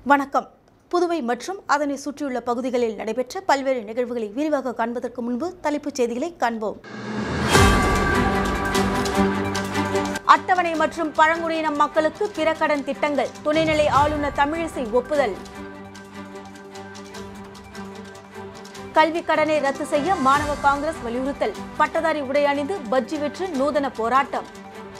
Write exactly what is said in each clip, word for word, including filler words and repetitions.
வணக்கம். புதுவை மற்றும் அதனை சுற்றியுள்ள பகுதிகளில் நடைபெற்ற பல்வேறு நிகழ்வுகளை விரிவாக காண்பதற்கு முன்பு தலைப்புச் செய்திகளை காண்போம். அட்டவணை மற்றும் பழங்குடியின மக்களுக்கு பிற கடன் திட்டங்கள் துணைநிலை ஆளுநர் தமிழிசை ஒப்புதல். கல்வி கடனை ரத்து செய்ய மாணவ காங்கிரஸ் வலியுறுத்தல். பட்டதாரி உடை அணிந்து பஜ்ஜி விற்று நூதன போராட்டம்.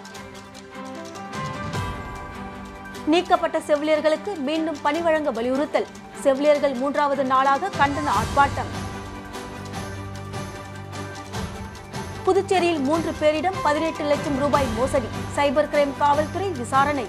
நீக்கப்பட்ட செவிலியர்களுக்கு மீண்டும் பணி வழங்க வலியுறுத்தல். செவிலியர்கள் மூன்றாவது நாளாக கண்டன ஆர்ப்பாட்டம். புதுச்சேரியில் மூன்று பேரிடம் பதினெட்டு லட்சம் ரூபாய் மோசடி. சைபர் கிரைம் காவல்துறை விசாரணை.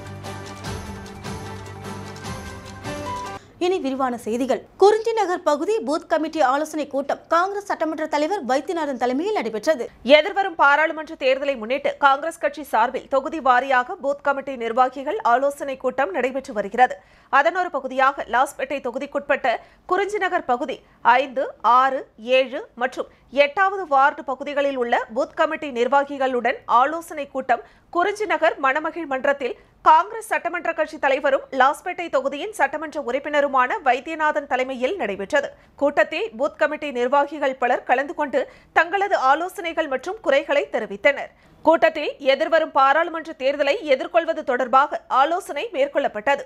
இனி விரிவான செய்திகள். குறிஞ்சி நகர் பகுதி பூத் கமிட்டி ஆலோசனை கூட்டம் காங்கிரஸ் சட்டமன்ற தலைவர் வைத்தியநாதன் தலைமையில் நடைபெற்றது. எதிர்வரும் பாராளுமன்ற தேர்தலை முன்னிட்டு காங்கிரஸ் கட்சி சார்பில் தொகுதி வாரியாக பூத் கமிட்டி நிர்வாகிகள் ஆலோசனை கூட்டம் நடைபெற்று வருகிறது. அதன் ஒரு பகுதியாக லாஸ்பேட்டை தொகுதிக்குட்பட்ட குறிஞ்சி நகர் பகுதி ஐந்து, ஆறு, ஏழு மற்றும் எட்டாவது வார்டு பகுதிகளில் உள்ள பூத் கமிட்டி நிர்வாகிகளுடன் ஆலோசனை கூட்டம் குறிஞ்சி நகர் மணமகிழ் மன்றத்தில் காங்கிரஸ் சட்டமன்ற கட்சி தலைவரும் லாஸ்பேட்டை தொகுதியின் சட்டமன்ற உறுப்பினருமான வைத்தியநாதன் தலைமையில் நடைபெற்றது. கூட்டத்தில் பூத் கமிட்டி நிர்வாகிகள் பலர் கலந்து கொண்டு தங்களது ஆலோசனைகள் மற்றும் குறைகளை தெரிவித்தனர். கூட்டத்தில் எதிர்வரும் பாராளுமன்ற தேர்தலை எதிர்கொள்வது தொடர்பாக ஆலோசனை மேற்கொள்ளப்பட்டது.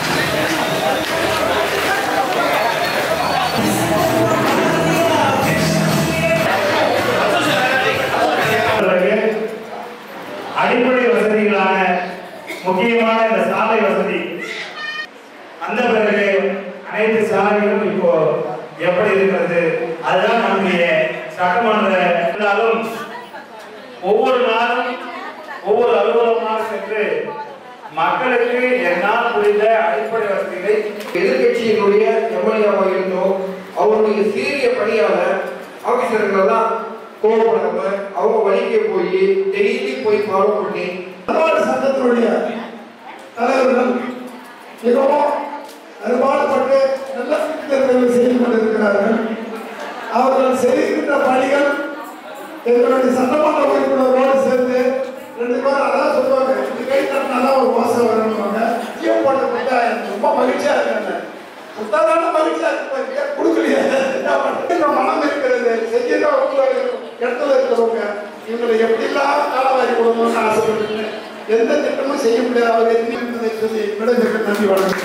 அடிப்படை வசதிகளான முக்கியமான இந்த சாலை வசதி அந்த பிறகு அனைத்து சாலைகளும் இப்போ எப்படி இருக்கிறது, அதுதான் நம்முடைய சட்டமன்ற இருந்தாலும் ஒவ்வொரு நாளும் ஒவ்வொரு அலுவலகமாக சென்று மக்களுக்கு என்னால் புரிந்த அடிப்படை வசதிகளை எதிர்கட்சியினுடைய எம்எல்ஏவாக இருந்தோம் அவருடைய சீரிய பணியாளர் ஆபீசர்கள் எல்லாம் கோவப்படாம அவங்க வழிக்கு போய் டெய்லி போய் ஃபாலோ பண்ணி சட்டத்தினுடைய தலைவர்கள் மிகவும் அறுபாடுபட்டு நல்ல திட்டங்கள் செய்து கொண்டிருக்கிறார்கள். அவர்கள் செய்கின்ற பணிகள் எங்களுடைய சட்டமன்ற உறுப்பினரோடு சேர்ந்து ரெண்டு பேரும் அதான் சொல்லுவாங்க, இந்த கை தட்டினாதான் ஒரு மோசம் வரணுவாங்க. ஜிஎம் போட்ட கொடுத்தா எனக்கு ரொம்ப மகிழ்ச்சியா இருக்காங்க. கொடுத்தாதான மகிழ்ச்சியா இருக்கு, கொடுக்கலையே மனம் இருக்கிறது. செய்கிற இடத்துல இருக்கிறவங்க இவங்களை எப்படிலாம் காலவாரி கொடுக்கணும்னு ஆசைப்பட்டு எந்த திட்டமும் செய்ய முடியாது. அவர் என்பதை சொல்லி விடைபெற்று நன்றி வணக்கம்.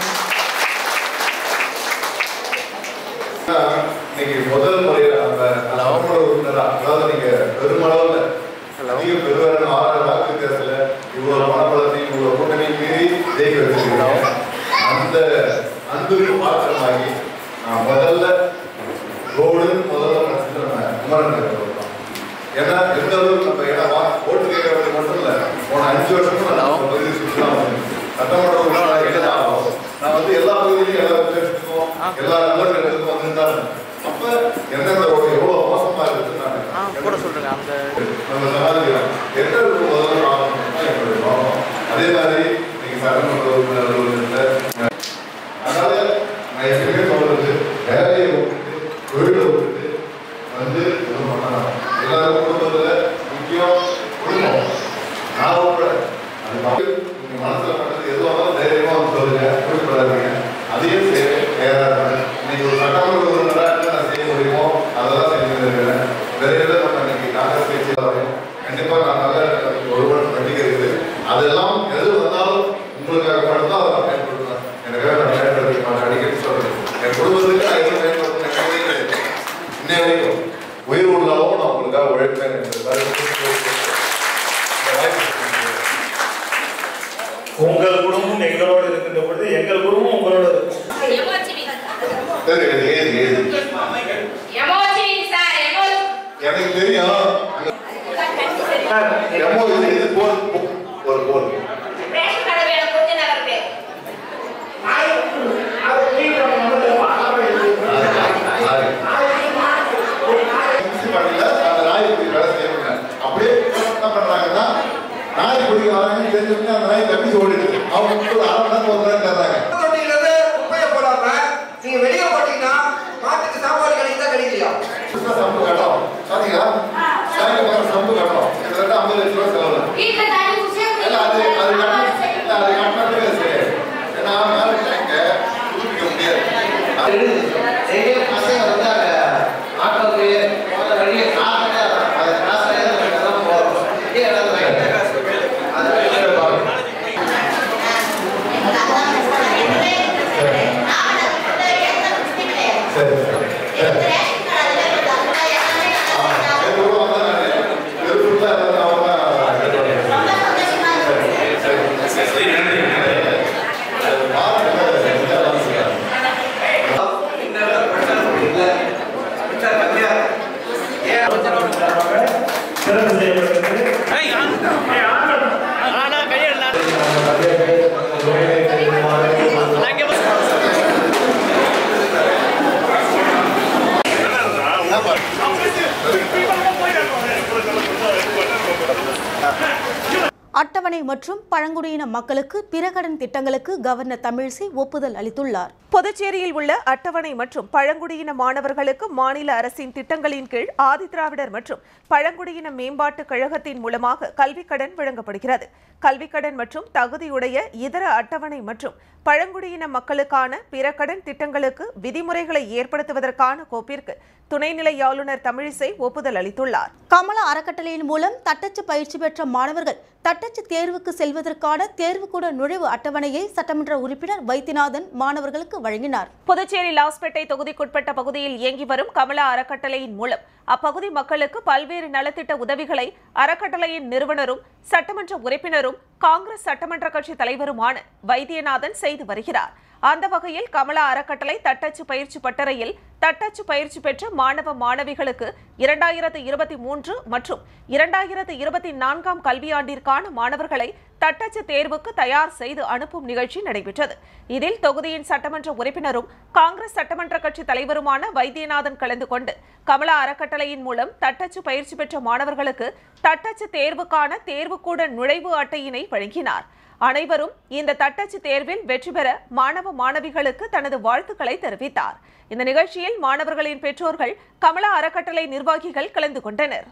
இன்னைக்கு முதல் முறையில் அந்த சட்டமன்ற உறுப்பினராக, அதாவது நீங்க பெருமளவில் அதிக பெருவாரியான ஆறாயிரம் வாக்கு வித்தியாசத்துல இவ்வளவு மனப்பலத்தையும் இவ்வளவு கூட்டணியும் மீறி ஜெயிக்க வச்சிருக்கீங்க. அந்த அன்புக்கு பாத்திரமாகி முதல்ல ரோடு முதல்ல குமரன் ஏன்னா எந்த அளவுக்கு நம்ம ஏன்னா ஓட்டு கேட்கறது மட்டும் இல்லை, போன அஞ்சு வருஷமும் நான் பகுதி சுற்றுலாம் சட்டமன்ற உறுப்பினராக ஆகும். நான் வந்து எல்லா பகுதியிலையும் எல்லா விசேஷத்துக்கும் எல்லா நல்ல இடத்துக்கும் வந்துருந்தாங்க. அப்ப எந்தெந்த ரோடு எவ்வளவு மோசமா இருக்குன்னு நான் கூட சொல்றேன். அந்த நம்ம சமாளிக்கிறோம் எந்த முதல்ல ஆகணும் தான் என்னுடைய நோக்கம். அதே மாதிரி நீங்க சட்டமன்ற உறுப்பினர் அதனால நான் எப்பவுமே சொல்றது வேலையை விட்டுட்டு தொழிலை விட்டுட்டு வந்து எதுவும் பண்ணலாம். எல்லாரும் குடும்பத்துல முக்கியம் குடும்பம். நான் உட்பட அது நீங்க மனசுல பட்டது எதுவாக தைரியமா வந்து சொல்லுங்க, குறிப்பிடாதீங்க. அதையும் செய்ய தயாரா இன்னைக்கு ஒரு சட்டமன்ற உறுப்பினராக என்ன செய்ய முடியுமோ அதெல்லாம் செஞ்சுருக்கிறேன். விரைவில் நம்ம இன்னைக்கு காங்கிரஸ் கட்சியில் கண்டிப்பா நான் நல்ல ஒருவன் நம்பிக்கை இருக்குது. அதெல்லாம் எது வந்தாலும் உங்களுக்காக மட்டும்தான் அதை நான் பயன்படுத்துவேன். எனக்காக நான் பயன்படுத்தி அடிக்கடி சொல்றேன். என் குடும்பத்துக்கு நான் எதுவும் பயன்படுத்தினேன். இன்னை வரைக்கும் உயிர் உள்ளாவும் நான் உங்களுக்காக உழைப்பேன். உங்கள் குடும்பம் எங்களோடு இருக்கின்ற பொழுது எங்கள் குடும்பம் உங்களோட இருக்கும். எனக்கு தெரியும் ஒரு போல் அப்படியே என்ன பண்றாங்கன்னா நாய் பிடிக்க வராங்கன்னு தெரிஞ்சுட்டு அந்த நாய் தப்பி ஓடிடுது. அவங்க ஒரு அரை மணி நேரம் ஒரு மணி நேரம் தர்றாங்க. தொட்டியிலிருந்து குப்பையை போடாம நீங்க வெளியே போட்டீங்கன்னா மாட்டுக்கு சாப்பாடு கிடைக்குதா கிடைக்கலையா? சம்பு கட்டோம் பாத்தீங்களா? சம்பு கட்டோம் கிட்டத்தட்ட ஐம்பது லட்சம் ரூபாய் செலவு. அது அது கட்டணம் அது கட்டணத்துக்கு சரி. ஏன்னா மேலே டேங்க அட்டவணை மற்றும் பழங்குடியின மக்களுக்கு பிற கடன் திட்டங்களுக்கு கவர்னர் தமிழிசை ஒப்புதல் அளித்துள்ளார். புதுச்சேரியில் உள்ள அட்டவணை மற்றும் பழங்குடியின மாணவர்களுக்கு மாநில அரசின் திட்டங்களின் கீழ் ஆதிதிராவிடர் மற்றும் பழங்குடியின மேம்பாட்டு கழகத்தின் மூலமாக கல்விக் கடன் வழங்கப்படுகிறது. கல்விக் கடன் மற்றும் தகுதியுடைய இதர அட்டவணை மற்றும் பழங்குடியின மக்களுக்கான பிற கடன் திட்டங்களுக்கு விதிமுறைகளை ஏற்படுத்துவதற்கான கோப்பிற்கு துணைநிலை ஆளுநர் தமிழிசை ஒப்புதல் அளித்துள்ளார். கமலா அறக்கட்டளையின் மூலம் தட்டச்சு பயிற்சி பெற்ற மாணவர்கள் தட்டச்சு தேர்வுக்கு செல்வதற்கான தேர்வுக்கூட நுழைவு அட்டவணையை சட்டமன்ற உறுப்பினர் வைத்தியநாதன் மாணவர்களுக்கு வழங்கினார். புதுச்சேரி லாஸ்பேட்டை தொகுதிக்குட்பட்ட பகுதியில் இயங்கி வரும் கமலா அறக்கட்டளையின் மூலம் அப்பகுதி மக்களுக்கு பல்வேறு நலத்திட்ட உதவிகளை அறக்கட்டளையின் நிறுவனரும் சட்டமன்ற உறுப்பினரும் காங்கிரஸ் சட்டமன்ற கட்சி தலைவருமான வைத்தியநாதன் செய்து வருகிறார். அந்த வகையில் கமலா அறக்கட்டளை தட்டச்சு பயிற்சி பட்டறையில் தட்டச்சு பயிற்சி பெற்ற மாணவ மாணவிகளுக்கு இரண்டாயிரத்து இருபத்தி மூன்று மற்றும் இரண்டாயிரத்து இருபத்தி நான்காம் கல்வியாண்டிற்கான மாணவர்களை தட்டச்சு தேர்வுக்கு தயார் செய்து அனுப்பும் நிகழ்ச்சி நடைபெற்றது. இதில் தொகுதியின் சட்டமன்ற உறுப்பினரும் காங்கிரஸ் சட்டமன்ற கட்சி தலைவருமான வைத்தியநாதன் கலந்து கொண்டு கமலா அறக்கட்டளையின் மூலம் தட்டச்சு பயிற்சி பெற்ற மாணவர்களுக்கு தட்டச்சு தேர்வுக்கான தேர்வுக்கூட நுழைவு அட்டையினை வழங்கினார். அனைவரும் இந்த தட்டச்சு தேர்வில் வெற்றி பெற மாணவ மாணவிகளுக்கு தனது வாழ்த்துக்களை தெரிவித்தார். இந்த நிகழ்ச்சியில் மாணவர்களின் பெற்றோர்கள், கமலா அறக்கட்டளை நிர்வாகிகள் கலந்து கொண்டனர்.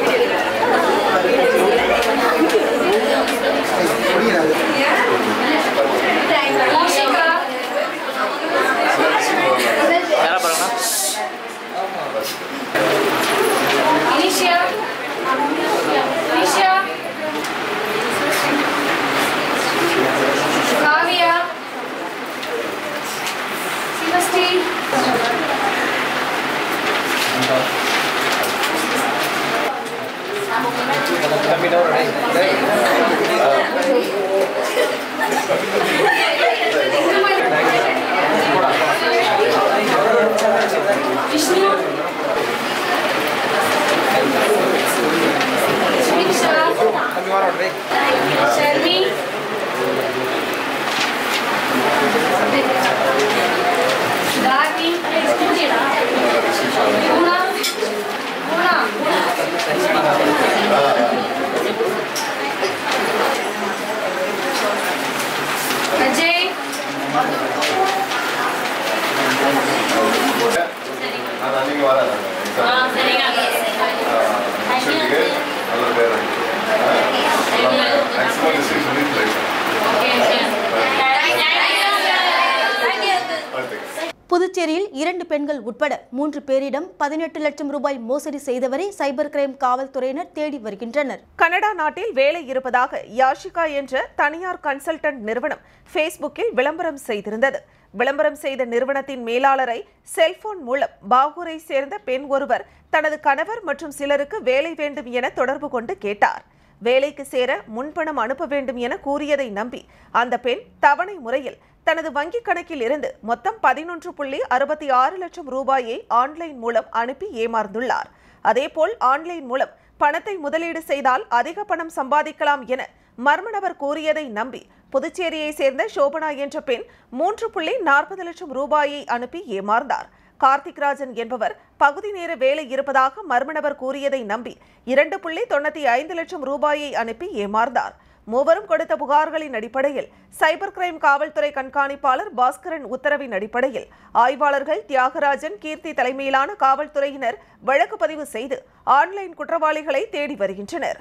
புதுச்சேரியில் இரண்டு பெண்கள் உட்பட மூன்று பேரிடம் பதினெட்டு லட்சம் ரூபாய் மோசடி செய்தவரை சைபர் கிரைம் காவல்துறையினர் தேடி வருகின்றனர். கனடா நாட்டில் வேலை இருப்பதாக யாஷிகா என்ற தனியார் கன்சல்டன்ட் நிறுவனம் ஃபேஸ்புக்கில் விளம்பரம் செய்திருந்தது. விளம்பரம் செய்த நிறுவனத்தின் மேலாளரை செல்போன் மூலம் பாகூரை சேர்ந்த பெண் ஒருவர் தனது கணவர் மற்றும் சிலருக்கு வேலை வேண்டும் என தொடர்பு கொண்டு கேட்டார். வேலைக்கு சேர முன்பணம் அனுப்ப வேண்டும் என கூறியதை நம்பி அந்த பெண் தவணை முறையில் தனது வங்கிக் கணக்கில் இருந்து மொத்தம் பதினொன்று புள்ளி அறுபத்தி ஆறு லட்சம் ரூபாயை ஆன்லைன் மூலம் அனுப்பி ஏமாந்துள்ளார். அதேபோல் ஆன்லைன் மூலம் பணத்தை முதலீடு செய்தால் அதிக பணம் சம்பாதிக்கலாம் என மர்ம நபர் கூறியதை நம்பி புதுச்சேரியை சேர்ந்த சோபனா என்ற பெண் மூன்று புள்ளி நாற்பது லட்சம் ரூபாயை அனுப்பி ஏமாந்தார். கார்த்திக் ராஜன் என்பவர் பகுதி நேர வேலை இருப்பதாக மர்ம நபர் கூறியதை நம்பி இரண்டு புள்ளி தொண்ணூத்தி ஐந்து லட்சம் ரூபாயை அனுப்பி ஏமாந்தார். மூவரும் கொடுத்த புகார்களின் அடிப்படையில் சைபர் கிரைம் காவல்துறை கண்காணிப்பாளர் பாஸ்கரன் உத்தரவின் அடிப்படையில் ஆய்வாளர்கள் தியாகராஜன், கீர்த்தி தலைமையிலான காவல்துறையினர் வழக்கு பதிவு செய்து ஆன்லைன் குற்றவாளிகளை தேடி வருகின்றனர்.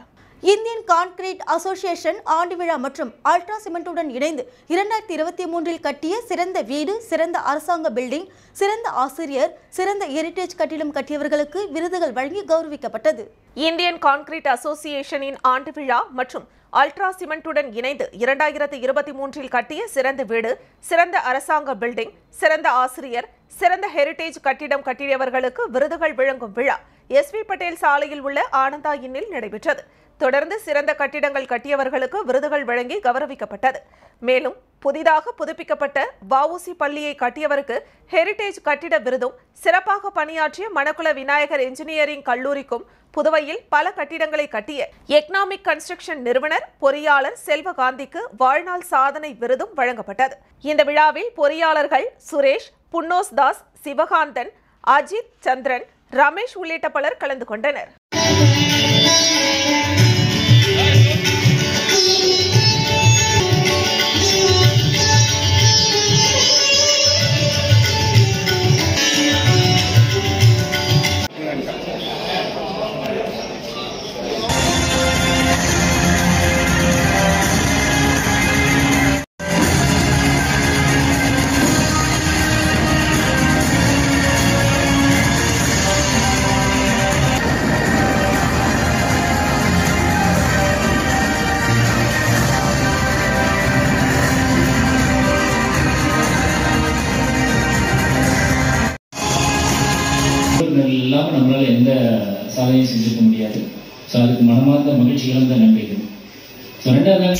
இந்தியன் கான்கிரீட் அசோசியேஷன் ஆண்டு விழா மற்றும் அல்ட்ரா சிமெண்டுடன் இணைந்து இரண்டாயிரத்தி இருபத்தி மூன்றில் கட்டிய சிறந்த வீடு, சிறந்த அரசாங்க பில்டிங், சிறந்த ஆசிரியர், சிறந்த ஹெரிடேஜ் கட்டிடம் கட்டியவர்களுக்கு விருதுகள் வழங்கி கௌரவிக்கப்பட்டது. இந்தியன் கான்கிரீட் அசோசியேஷனின் ஆண்டு விழா மற்றும் அல்ட்ரா சிமெண்டுடன் இணைந்து இரண்டாயிரத்தி இருபத்தி மூன்றில் கட்டிய சிறந்த வீடு, சிறந்த அரசாங்க பில்டிங், சிறந்த ஆசிரியர், சிறந்த ஹெரிடேஜ் கட்டிடம் கட்டியவர்களுக்கு விருதுகள் வழங்கும் விழா எஸ் வி பட்டேல் சாலையில் உள்ள ஆனந்தா இன்னில் நடைபெற்றது. தொடர்ந்து சிறந்த கட்டிடங்கள் கட்டியவர்களுக்கு விருதுகள் வழங்கி கௌரவிக்கப்பட்டது. மேலும் புதிதாக புதுப்பிக்கப்பட்ட வஉசி பள்ளியை கட்டியவருக்கு ஹெரிடேஜ் கட்டிட விருதும், சிறப்பாக பணியாற்றிய மணக்குள விநாயகர் என்ஜினியரிங் கல்லூரிக்கும் புதுவையில் பல கட்டிடங்களை கட்டிய எக்னாமிக் கன்ஸ்ட்ரக்ஷன் நிறுவனர் பொறியாளர் செல்வகாந்திக்கு வாழ்நாள் சாதனை விருதும் வழங்கப்பட்டது. இந்த விழாவில் பொறியாளர்கள் சுரேஷ், புன்னோஸ் தாஸ், சிவகாந்தன், அஜித், சந்திரன், ரமேஷ் உள்ளிட்ட பலர் கலந்து கொண்டனர். இல்லாமல் நம்மளால் எந்த சாதனையும் செஞ்சிருக்க முடியாது. ஸோ அதுக்கு மனமார்ந்த மகிழ்ச்சிகளும் தான் நம்பிக்கை. ஸோ ரெண்டாவது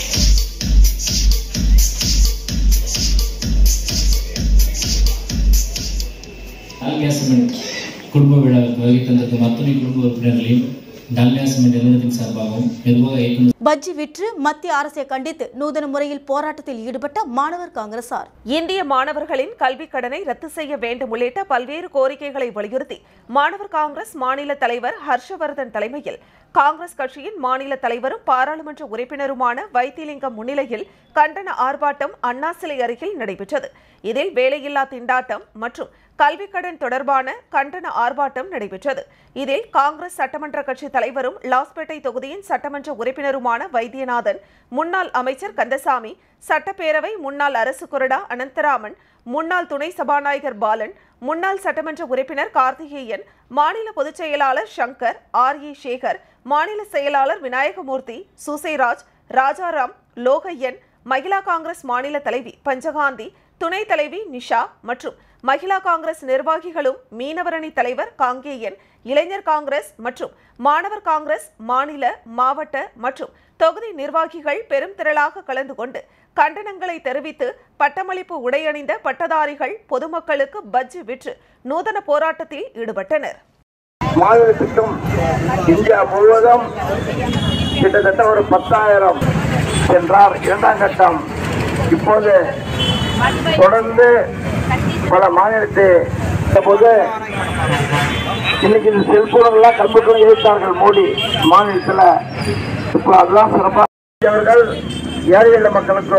டால்மியா சிமெண்ட் குடும்ப விழாவுக்கு வருகை தந்ததும் அத்துணை குடும்ப உறுப்பினர்களையும் டால்மியா சிமெண்ட் நிறுவனத்தின் சார்பாகவும் நிர்வாக இயக்குநர் பஜ்ஜி விற்று மத்திய அரசை கண்டித்து நூதன முறையில் போராட்டத்தில் ஈடுபட்ட மாணவர் காங்கிரசார். இந்திய மாணவர்களின் கல்விக் கடனை ரத்து செய்ய வேண்டும் உள்ளிட்ட பல்வேறு கோரிக்கைகளை வலியுறுத்தி மாணவர் காங்கிரஸ் மாநில தலைவர் ஹர்ஷவர்தன் தலைமையில் காங்கிரஸ் கட்சியின் மாநில தலைவரும் பாராளுமன்ற உறுப்பினருமான வைத்திலிங்கம் முன்னிலையில் கண்டன ஆர்ப்பாட்டம் அண்ணா சிலை அருகில் நடைபெற்றது. இதில் வேலையில்லா திண்டாட்டம் மற்றும் கல்விக் கடன் தொடர்பான கண்டன ஆர்ப்பாட்டம் நடைபெற்றது. இதில் காங்கிரஸ் சட்டமன்ற கட்சி தலைவரும் லாஸ்பேட்டை தொகுதியின் சட்டமன்ற உறுப்பினருமான வைத்தியநாதன், முன்னாள் அமைச்சர் கந்தசாமி, சட்டப்பேரவை முன்னாள் அரசு கொறடா அனந்தராமன், முன்னாள் துணை சபாநாயகர் பாலன், முன்னாள் சட்டமன்ற உறுப்பினர் கார்த்திகேயன், மாநில பொதுச் செயலாளர் சங்கர், ஆர் ஏ சேகர், மாநில செயலாளர் விநாயகமூர்த்தி, சுசைராஜ், ராஜாராம், லோகையன், மகிழா காங்கிரஸ் மாநில தலைவி பஞ்சகாந்தி, துணைத் தலைவி நிஷா மற்றும் மகிழா காங்கிரஸ் நிர்வாகிகளும், மீனவரணி தலைவர் காங்கேயன், இளைஞர் காங்கிரஸ் மற்றும் மாணவர் காங்கிரஸ் மாநில, மாவட்ட மற்றும் தொகுதி நிர்வாகிகள் பெரும் திரளாக கலந்து கொண்டு கண்டனங்களை தெரிவித்து பட்டமளிப்பு உடையணிந்த பட்டதாரிகள் பொதுமக்களுக்கு பஜ்ஜி விற்று நூதன போராட்டத்தில் ஈடுபட்டனர். மாநிலத்திற்கும் இந்தியா முழுவதும் கிட்டத்தட்ட ஒரு பத்தாயிரம் சென்றார் இரண்டாம் கட்டம். இப்போது தொடர்ந்து பல மாநிலத்தை போது இன்னைக்கு இந்த செல்போன் எல்லாம் கம்ப்யூட்டர் எழுத்தார்கள் மோடி மாநிலத்தில். இப்போ அதுதான் சிறப்பாக அவர்கள் ஏழை எளிய மக்களுக்கு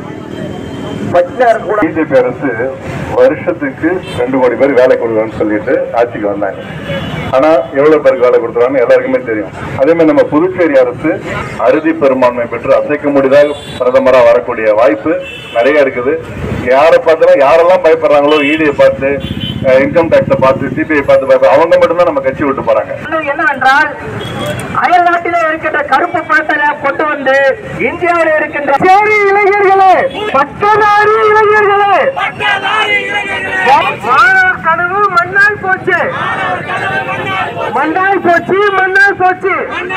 பிஜேபி அரசு வருஷத்துக்கு ரெண்டு கோடி பேர் வேலை கொடுக்கணும்னு சொல்லிட்டு ஆட்சிக்கு வந்தாங்க. ஆனா எவ்வளவு பேருக்கு வேலை கொடுத்துறாங்கன்னு எல்லாருக்குமே தெரியும். அதே மாதிரி நம்ம புதுச்சேரி அரசு அறுதி பெரும்பான்மை பெற்று அசைக்க முடியாத பிரதமராக வரக்கூடிய வாய்ப்பு நிறைய இருக்குது. யாரை பார்த்தாலும் யாரெல்லாம் பயப்படுறாங்களோ, ஈடியை பார்த்து, இன்கம் டாக்ஸை பார்த்து, சிபிஐ பார்த்து பயப்பட அவங்க மட்டும்தான் நம்ம கட்சி விட்டு போறாங்க. என்னவென்றால் அயல் நாட்டிலே இருக்கின்ற கருப்பு பணத்தை கொண்டு வந்து இந்தியாவில் இருக்கின்ற சேரி இளைஞர்களே, பட்டதாரி இளைஞர்களே, மாணவர் கனவு மண்ணால் போச்சு, மண்ணால் போச்சு, மண்ணால் போச்சு,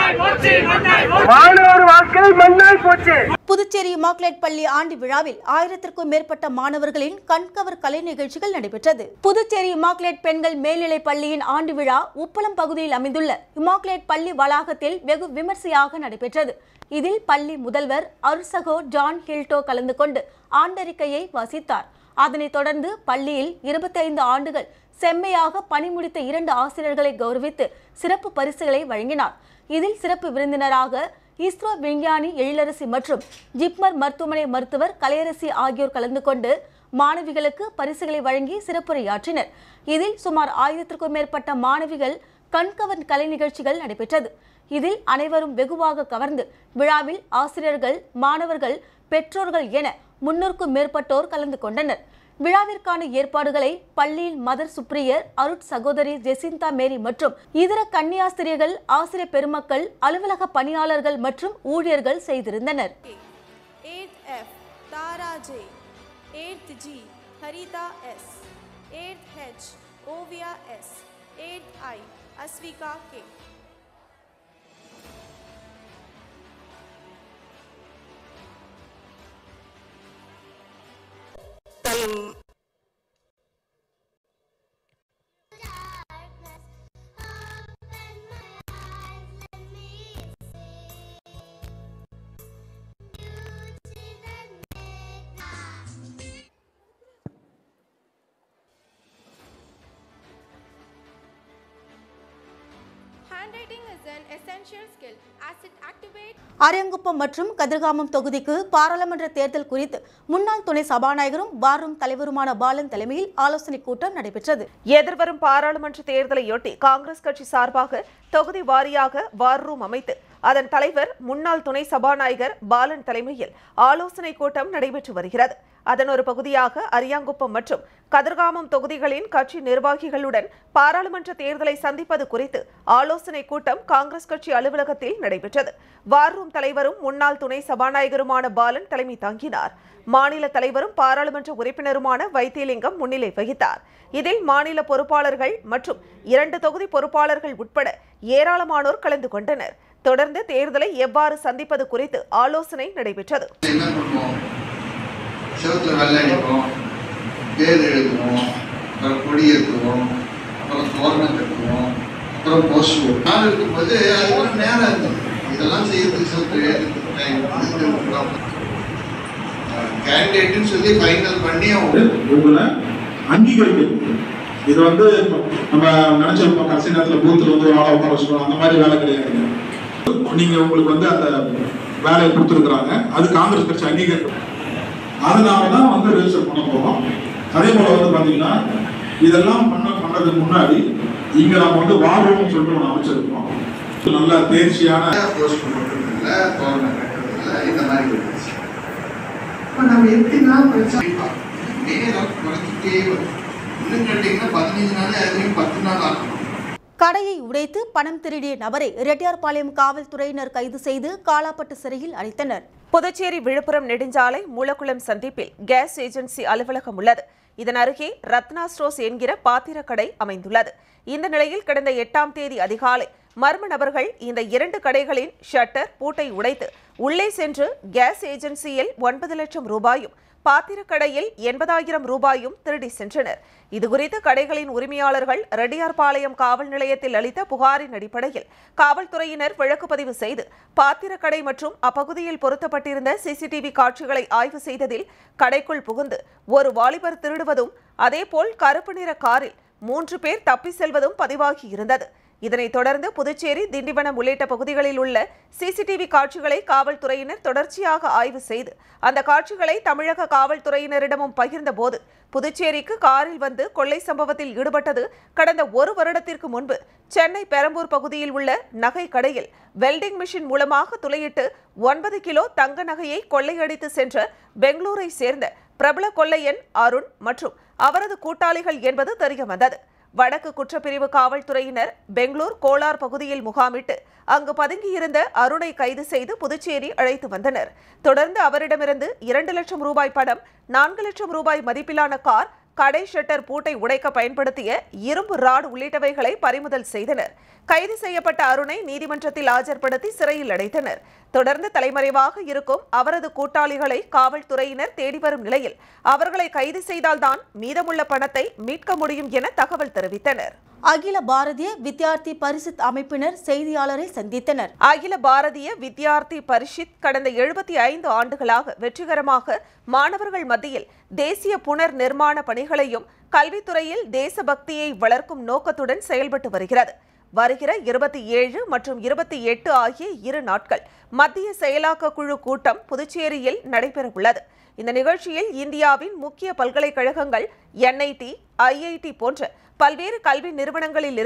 மாணவர் வாழ்க்கை மண்ணால் போச்சு. புதுச்சேரி இமாக்லேட் பள்ளி ஆண்டு விழாவில் ஆயிரத்திற்கும் மேற்பட்ட மாணவர்களின் கண்கவர் கலை நிகழ்ச்சிகள் நடைபெற்றது. புதுச்சேரி இமாக்லேட் பெண்கள் மேல்நிலைப் பள்ளியின் ஆண்டு விழா உப்பளம் பகுதியில் அமைந்துள்ள இமாக்லேட் பள்ளி வளாகத்தில் வெகு விமர்சையாக நடைபெற்றது. இதில் பள்ளி முதல்வர் அருசகோ ஜான் ஹில்டோ கலந்து கொண்டு ஆண்டறிக்கையை வாசித்தார். அதனைத் தொடர்ந்து பள்ளியில் இருபத்தி ஐந்து ஆண்டுகள் செம்மையாக பணிமுடித்த இரண்டு ஆசிரியர்களை கௌரவித்து சிறப்பு பரிசுகளை வழங்கினார். இதில் சிறப்பு விருந்தினராக இஸ்ரோ விஞ்ஞானி எழிலரசி மற்றும் ஜிப்மர் மருத்துவமனை மருத்துவர் கலையரசி ஆகியோர் கலந்து கொண்டு மாணவிகளுக்கு பரிசுகளை வழங்கி சிறப்புரையாற்றினர். இதில் சுமார் ஆயிரத்திற்கும் மேற்பட்ட மாணவிகள் கண்கவர் கலை நிகழ்ச்சிகள் நடைபெற்றது. இதில் அனைவரும் வெகுவாக கவர்ந்து விழாவில் ஆசிரியர்கள், மாணவர்கள், பெற்றோர்கள் என முன்னூறுக்கும் மேற்பட்டோர் கலந்து கொண்டனர். விழாவிற்கான ஏற்பாடுகளை பள்ளியில் மதர் சுப்ரியர், அருட் சகோதரி ஜெசிந்தா மேரி மற்றும் இதர கன்னியாஸ்திரிகள், ஆசிரியர் பெருமக்கள், அலுவலக பணியாளர்கள் மற்றும் ஊழியர்கள் செய்திருந்தனர். eighth G Harita S, eighth H Ovia S, eighth I Asvika K. Handwriting is an essential skill as it activates. Ariyankuppam மற்றும் கதிர்காமம் தொகுதிக்கு பாராளுமன்ற தேர்தல் குறித்து முன்னாள் துணை சபாநாயகரும் வாரும் தலைவருமான பாலன் தலைமையில் ஆலோசனை கூட்டம் நடைபெற்றது. எதிர்வரும் பாராளுமன்ற தேர்தலையொட்டி காங்கிரஸ் கட்சி சார்பாக தொகுதி வாரியாக வார் ரூம் அமைத்து அதன் தலைவர் முன்னாள் துணை சபாநாயகர் பாலன் தலைமையில் ஆலோசனை கூட்டம் நடைபெற்று வருகிறது. அதன் ஒரு பகுதியாக அரியாங்குப்பம் மற்றும் கதிர்காமம் தொகுதிகளின் கட்சி நிர்வாகிகளுடன் பாராளுமன்ற தேர்தலை சந்திப்பது குறித்து ஆலோசனை கூட்டம் காங்கிரஸ் கட்சி அலுவலகத்தில் நடைபெற்றது. வார் ரூம் தலைவரும் முன்னாள் துணை சபாநாயகருமான பாலன் தலைமை தாங்கினார். மாநில தலைவரும் பாராளுமன்ற உறுப்பினருமான வைத்தியலிங்கம் முன்னிலை வகித்தார். இதில் மாநில பொறுப்பாளர்கள் மற்றும் இரண்டு தொகுதி பொறுப்பாளர்கள் உட்பட ஏராளமானோர் கலந்து கொண்டனர். தொடர்ந்து தேர்தலை எவ்வாறு சந்திப்பது குறித்து ஆலோசனை நடைபெற்றது. செவத்தில் வெள்ளை அடிப்போம், பேர் எழுதுவோம், அப்புறம் கொடி ஏற்றுவோம், அப்புறம் தோரணம் கட்டுவோம், அப்புறம் போஸ்டுவோம். நாள் இருக்கும்போது அதுக்கப்புறம் நேரம் இருந்தது. இதெல்லாம் செய்யறதுக்கு செவத்தில் எழுதுறோம். கேண்டிடேட்னு சொல்லி ஃபைனல் பண்ணி உங்களை அங்கீகரிக்கணும். இது வந்து நம்ம நினைச்சிருப்போம் கடைசி நேரத்தில் பூத்தில் வந்து ஆளை உட்கார வச்சுக்கணும், அந்த மாதிரி வேலை கிடையாது. நீங்க உங்களுக்கு வந்து அந்த வேலையை கொடுத்துருக்குறாங்க, அது காங்கிரஸ் கட்சி அங்கீகரிக்கும். அதனால தான் வந்து ரெஜிஸ்டர் பண்ண போகிறோம். அதே போல் வந்து பார்த்தீங்கன்னா இதெல்லாம் பண்ண பண்ணுறதுக்கு முன்னாடி இங்கே நம்ம வந்து வாழ்வோம்னு சொல்லிட்டு ஒன்று அமைச்சிருக்கோம். நல்ல தேர்ச்சியான போஸ்ட் பண்ணுறதில்ல, தோரணம் கட்டுறதில்ல, இந்த மாதிரி இப்போ நம்ம எப்படின்னா நேரம் குறைச்சிட்டே வரும். இன்னும் கேட்டிங்கன்னா பதினஞ்சு நாள் அதுலேயும் பத்து நாள் ஆகணும். கடையை உடைத்து பணம் திருடிய நபரை ரெட்டியார்பாளையம் காவல்துறையினர் கைது செய்து காலாப்பட்டு சிறையில் அடைத்தனர். புதுச்சேரி விழுப்புரம் நெடுஞ்சாலை மூலக்குளம் சந்திப்பில் கேஸ் ஏஜென்சி அலுவலகம் உள்ளது. இதன் அருகே ரத்னா ஸ்டோர்ஸ் என்கிற பாத்திரக்கடை அமைந்துள்ளது. இந்த நிலையில் கடந்த எட்டாம் தேதி அதிகாலை மர்ம நபர்கள் இந்த இரண்டு கடைகளின் ஷட்டர் பூட்டை உடைத்து உள்ளே சென்று கேஸ் ஏஜென்சியில் ஒன்பது லட்சம் ரூபாயும் பாத்திரக்கடையில் எண்பதாயிரம் ரூபாயும் திருடி சென்றனர். இதுகுறித்து கடைகளின் உரிமையாளர்கள் ரெட்டியார்பாளையம் காவல் நிலையத்தில் அளித்த புகாரின் அடிப்படையில் காவல்துறையினர் வழக்கு பதிவு செய்து பாத்திரக்கடை மற்றும் அப்பகுதியில் பொருத்தப்பட்டிருந்த சிசிடிவி காட்சிகளை ஆய்வு செய்ததில் கடைக்குள் புகுந்து ஒரு வாலிபர் திருடுவதும் அதேபோல் கருப்பு நிற காரில் மூன்று பேர் தப்பி செல்வதும் பதிவாகி இருந்தது. இதனைத் தொடர்ந்து புதுச்சேரி, திண்டிவனம் உள்ளிட்ட பகுதிகளில் உள்ள சிசிடிவி காட்சிகளை காவல்துறையினர் தொடர்ச்சியாக ஆய்வு செய்து அந்த காட்சிகளை தமிழக காவல்துறையினரிடமும் பகிர்ந்த போது புதுச்சேரிக்கு காரில் வந்து கொள்ளை சம்பவத்தில் ஈடுபட்டது கடந்த ஒரு வருடத்திற்கு முன்பு சென்னை பெரம்பூர் பகுதியில் உள்ள நகை கடையில் வெல்டிங் மிஷின் மூலமாக துளையிட்டு ஒன்பது கிலோ தங்க நகையை கொள்ளையடித்து சென்ற பெங்களூரை சேர்ந்த பிரபல கொள்ளையன் அருண் மற்றும் அவரது கூட்டாளிகள் என்பது தெரியவந்தது. வடக்கு குற்றப்பிரிவு காவல்துறையினர் பெங்களூர் கோலார் பகுதியில் முகாமிட்டு அங்கு பதுங்கியிருந்த அருணை கைது செய்து புதுச்சேரி அழைத்து வந்தனர். தொடர்ந்து அவரிடமிருந்து இரண்டு லட்சம் ரூபாய் பணம், நான்கு லட்சம் ரூபாய் மதிப்பிலான கார், கடை ஷட்டர் பூட்டை உடைக்க பயன்படுத்திய இரும்பு ராடு உள்ளிட்டவைகளை பறிமுதல் செய்தனர். கைது செய்யப்பட்ட அருணை நீதிமன்றத்தில் ஆஜர்படுத்தி சிறையில் அடைத்தனர். தொடர்ந்து தலைமறைவாக இருக்கும் அவரது கூட்டாளிகளை காவல்துறையினர் தேடி வரும் நிலையில் அவர்களை கைது செய்தால்தான் மீதமுள்ள பணத்தை மீட்க முடியும் என தகவல் தெரிவித்தனர். அகில பாரதிய வித்யார்த்தி பரிஷத் அமைப்பினர் செய்தியாளரை சந்தித்தனர். அகில பாரதிய வித்யார்த்தி பரிஷத் கடந்த எழுபத்தி ஐந்து ஆண்டுகளாக வெற்றிகரமாக மாணவர்கள் மத்தியில் தேசிய புனர் நிர்மாண பணிகளையும் கல்வித்துறையில் தேசபக்தியை வளர்க்கும் நோக்கத்துடன் செயல்பட்டு வருகிறது. வருகிற இருபத்தி ஏழு மற்றும் இருபத்தி எட்டு ஆகிய இரு நாட்கள் மத்திய செயலாக்க குழு கூட்டம் புதுச்சேரியில் நடைபெறவுள்ளது. இந்த நிகழ்ச்சியில் இந்தியாவின் முக்கிய பல்கலைக்கழகங்கள், என்ஐடி, ஐஐடி போன்ற பல்வேறு கல்வி நிறுவனங்களில் இருந்தும்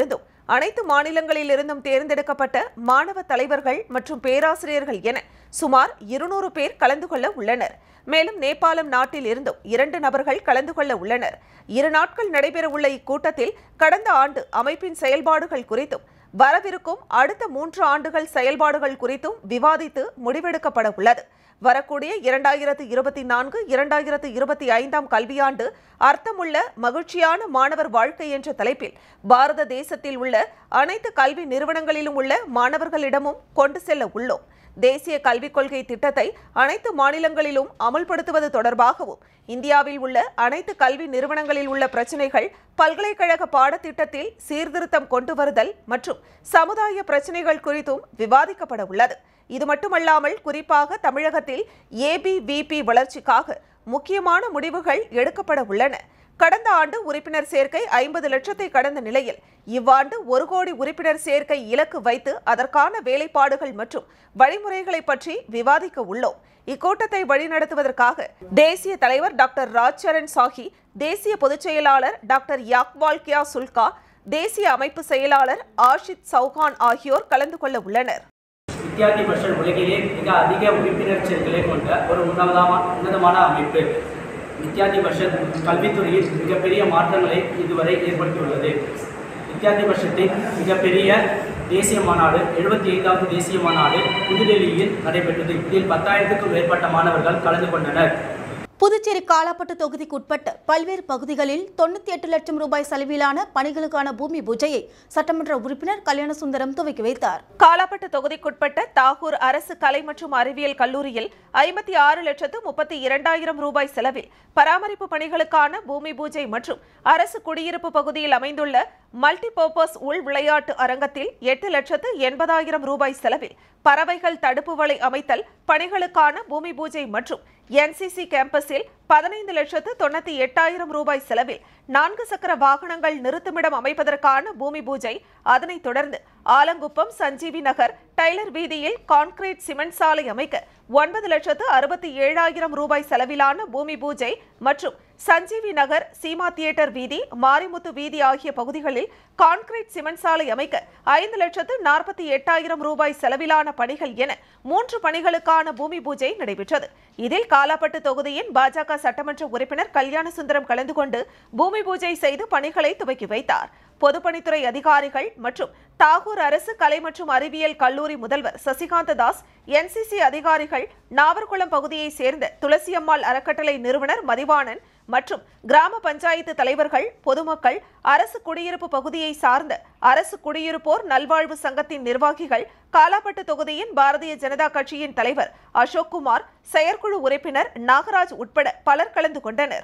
அனைத்து மாநிலங்களில் இருந்தும் தேர்ந்தெடுக்கப்பட்ட மாணவ தலைவர்கள் மற்றும் பேராசிரியர்கள் என சுமார் இருநூறு பேர் கலந்து கொள்ள உள்ளனர். மேலும் நேபாளம் நாட்டில் இருந்தும் இரண்டு நபர்கள் கலந்து கொள்ள உள்ளனர். இரு நாட்கள் நடைபெறவுள்ள இக்கூட்டத்தில் கடந்த ஆண்டு அமைப்பின் செயல்பாடுகள் குறித்தும் வரவிருக்கும் அடுத்த மூன்று ஆண்டுகள் செயல்பாடுகள் குறித்தும் விவாதித்து முடிவெடுக்கப்பட உள்ளது. வரக்கூடிய இரண்டாயிரத்து இருபத்தி நான்கு இரண்டாயிரத்து இருபத்தி ஐந்தாம் கல்வியாண்டு அர்த்தமுள்ள மகிழ்ச்சியான மாணவர் வாழ்க்கை என்ற தலைப்பில் பாரத தேசத்தில் உள்ள அனைத்து கல்வி நிறுவனங்களிலும் உள்ள மாணவர்களிடமும் கொண்டு செல்ல உள்ளோம். தேசிய கல்விக் கொள்கை திட்டத்தை அனைத்து மாநிலங்களிலும் அமல்படுத்துவது தொடர்பாகவும் இந்தியாவில் உள்ள அனைத்து கல்வி நிறுவனங்களில் உள்ள பிரச்சினைகள், பல்கலைக்கழக பாடத்திட்டத்தில் சீர்திருத்தம் கொண்டு வருதல் மற்றும் சமுதாய பிரச்சினைகள் குறித்தும் விவாதிக்கப்பட உள்ளது. இது மட்டுமல்லாமல் குறிப்பாக தமிழகத்தில் ஏபிவிபி வளர்ச்சிக்காக முக்கியமான முடிவுகள் எடுக்கப்பட உள்ளன. கடந்த ஆண்டு உறுப்பினர் சேர்க்கை ஐம்பது லட்சத்தை கடந்த நிலையில் இவ்வாண்டு ஒரு கோடி உறுப்பினர் சேர்க்கை இலக்கு வைத்து அதற்கான வேலைப்பாடுகள் மற்றும் வழிமுறைகளை பற்றி விவாதிக்க உள்ளோம். இக்கூட்டத்தை வழிநடத்துவதற்காக தேசிய தலைவர் டாக்டர் ராஜ்சரண் சாஹி, தேசிய பொதுச் செயலாளர் டாக்டர் யாக்வால் கியா சுல்கா, தேசிய அமைப்பு செயலாளர் ஆஷித் சௌஹான் ஆகியோர் கலந்து கொள்ள உள்ளனர். வித்யார்த்தி பரிஷத் உலகிலே மிக அதிக உறுப்பினர் சேர்க்கைகளை கொண்ட ஒரு உன்னதமான உன்னதமான அமைப்பு. வித்யார்த்தி பரிஷத் கல்வித்துறையில் மிகப்பெரிய மாற்றங்களை இதுவரை ஏற்படுத்தியுள்ளது. வித்யார்த்தி பரிஷத்தின் மிகப்பெரிய தேசிய மாநாடு எழுபத்தி ஐந்தாவது தேசிய மாநாடு புதுடெல்லியில் நடைபெற்றது. இதில் பத்தாயிரத்துக்கும் மேற்பட்ட மாணவர்கள் கலந்து கொண்டனர். புதுச்சேரி காலாப்பட்டு தொகுதிக்கு உட்பட்ட பல்வேறு பகுதிகளில் தொண்ணூத்தி எட்டு லட்சம் ரூபாய் செலவிலான பணிகளுக்கான பூமி பூஜையை சட்டமன்ற உறுப்பினர் கல்யாணசுந்தரம் துவக்கி வைத்தார். காலாப்பட்டு தொகுதிக்குட்பட்ட தாகூர் அரசு கலை மற்றும் அறிவியல் கல்லூரியில் ஐம்பத்தி ஆறு லட்சத்து முப்பத்தி இரண்டாயிரம் ரூபாய் செலவில் பராமரிப்பு பணிகளுக்கான பூமி பூஜை மற்றும் அரசு குடியிருப்பு பகுதியில் அமைந்துள்ள மல்டி பர்பஸ் உள் விளையாட்டு அரங்கத்தில் எட்டு லட்சத்து எண்பதாயிரம் ரூபாய் செலவில் பறவைகள் தடுப்பு வலை அமைத்தல் பணிகளுக்கான பூமி பூஜை மற்றும் என்சிசி கேம்பஸில் பதினைந்து லட்சத்து தொண்ணூத்தி எட்டாயிரம் ரூபாய் செலவில் நான்கு சக்கர வாகனங்கள் நிறுத்துமிடம் அமைப்பதற்கான பூமி பூஜை, அதனைத் தொடர்ந்து ஆலங்குப்பம் சஞ்சீவி நகர் டைலர் வீதியில் கான்கிரீட் சிமெண்ட் சாலை அமைக்க ஒன்பது லட்சத்து அறுபத்தி ஏழாயிரம் ரூபாய் செலவிலான பூமி பூஜை மற்றும் சஞ்சீவி நகர் சீமா தியேட்டர் வீதி, மாரிமுத்து வீதி ஆகிய பகுதிகளில் கான்கிரீட் சிமெண்ட் சாலை அமைக்க ஐந்து லட்சத்து நாற்பத்தி எட்டாயிரம் ரூபாய் செலவிலான பணிகள் என மூன்று பணிகளுக்கான பூமி பூஜை நடைபெற்றது. இதில் காலாப்பட்டு தொகுதியின் பாஜக சட்டமன்ற உறுப்பினர் கல்யாணசுந்தரம் கலந்து கொண்டு பூமி பூஜை செய்து பணிகளை துவக்கி வைத்தார். பொதுப்பணித்துறை அதிகாரிகள் மற்றும் தாகூர் அரசு கலை மற்றும் அறிவியல் கல்லூரி முதல்வர் சசிகாந்த தாஸ், என்சிசி அதிகாரிகள், நாவர்குளம் பகுதியைச் சேர்ந்த துளசியம்மாள் அறக்கட்டளை நிறுவனர் மதிவாணன் மற்றும் கிராம பஞ்சாயத்து தலைவர்கள், பொதுமக்கள், அரசு குடியிருப்பு பகுதியை சார்ந்த அரசு குடியிருப்போர் நல்வாழ்வு சங்கத்தின் நிர்வாகிகள், காலாப்பட்டு தொகுதியின் பாரதிய ஜனதா கட்சியின் தலைவர் அசோக் குமார், செயற்குழு உறுப்பினர் நாகராஜ் உட்பட பலர் கலந்து கொண்டனர்.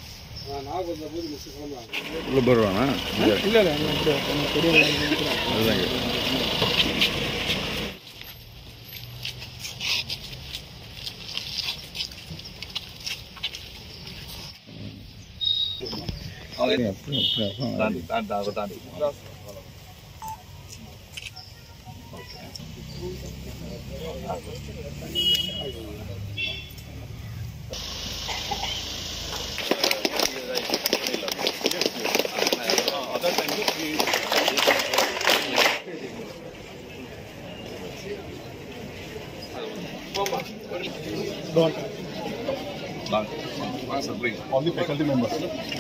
Only faculty members.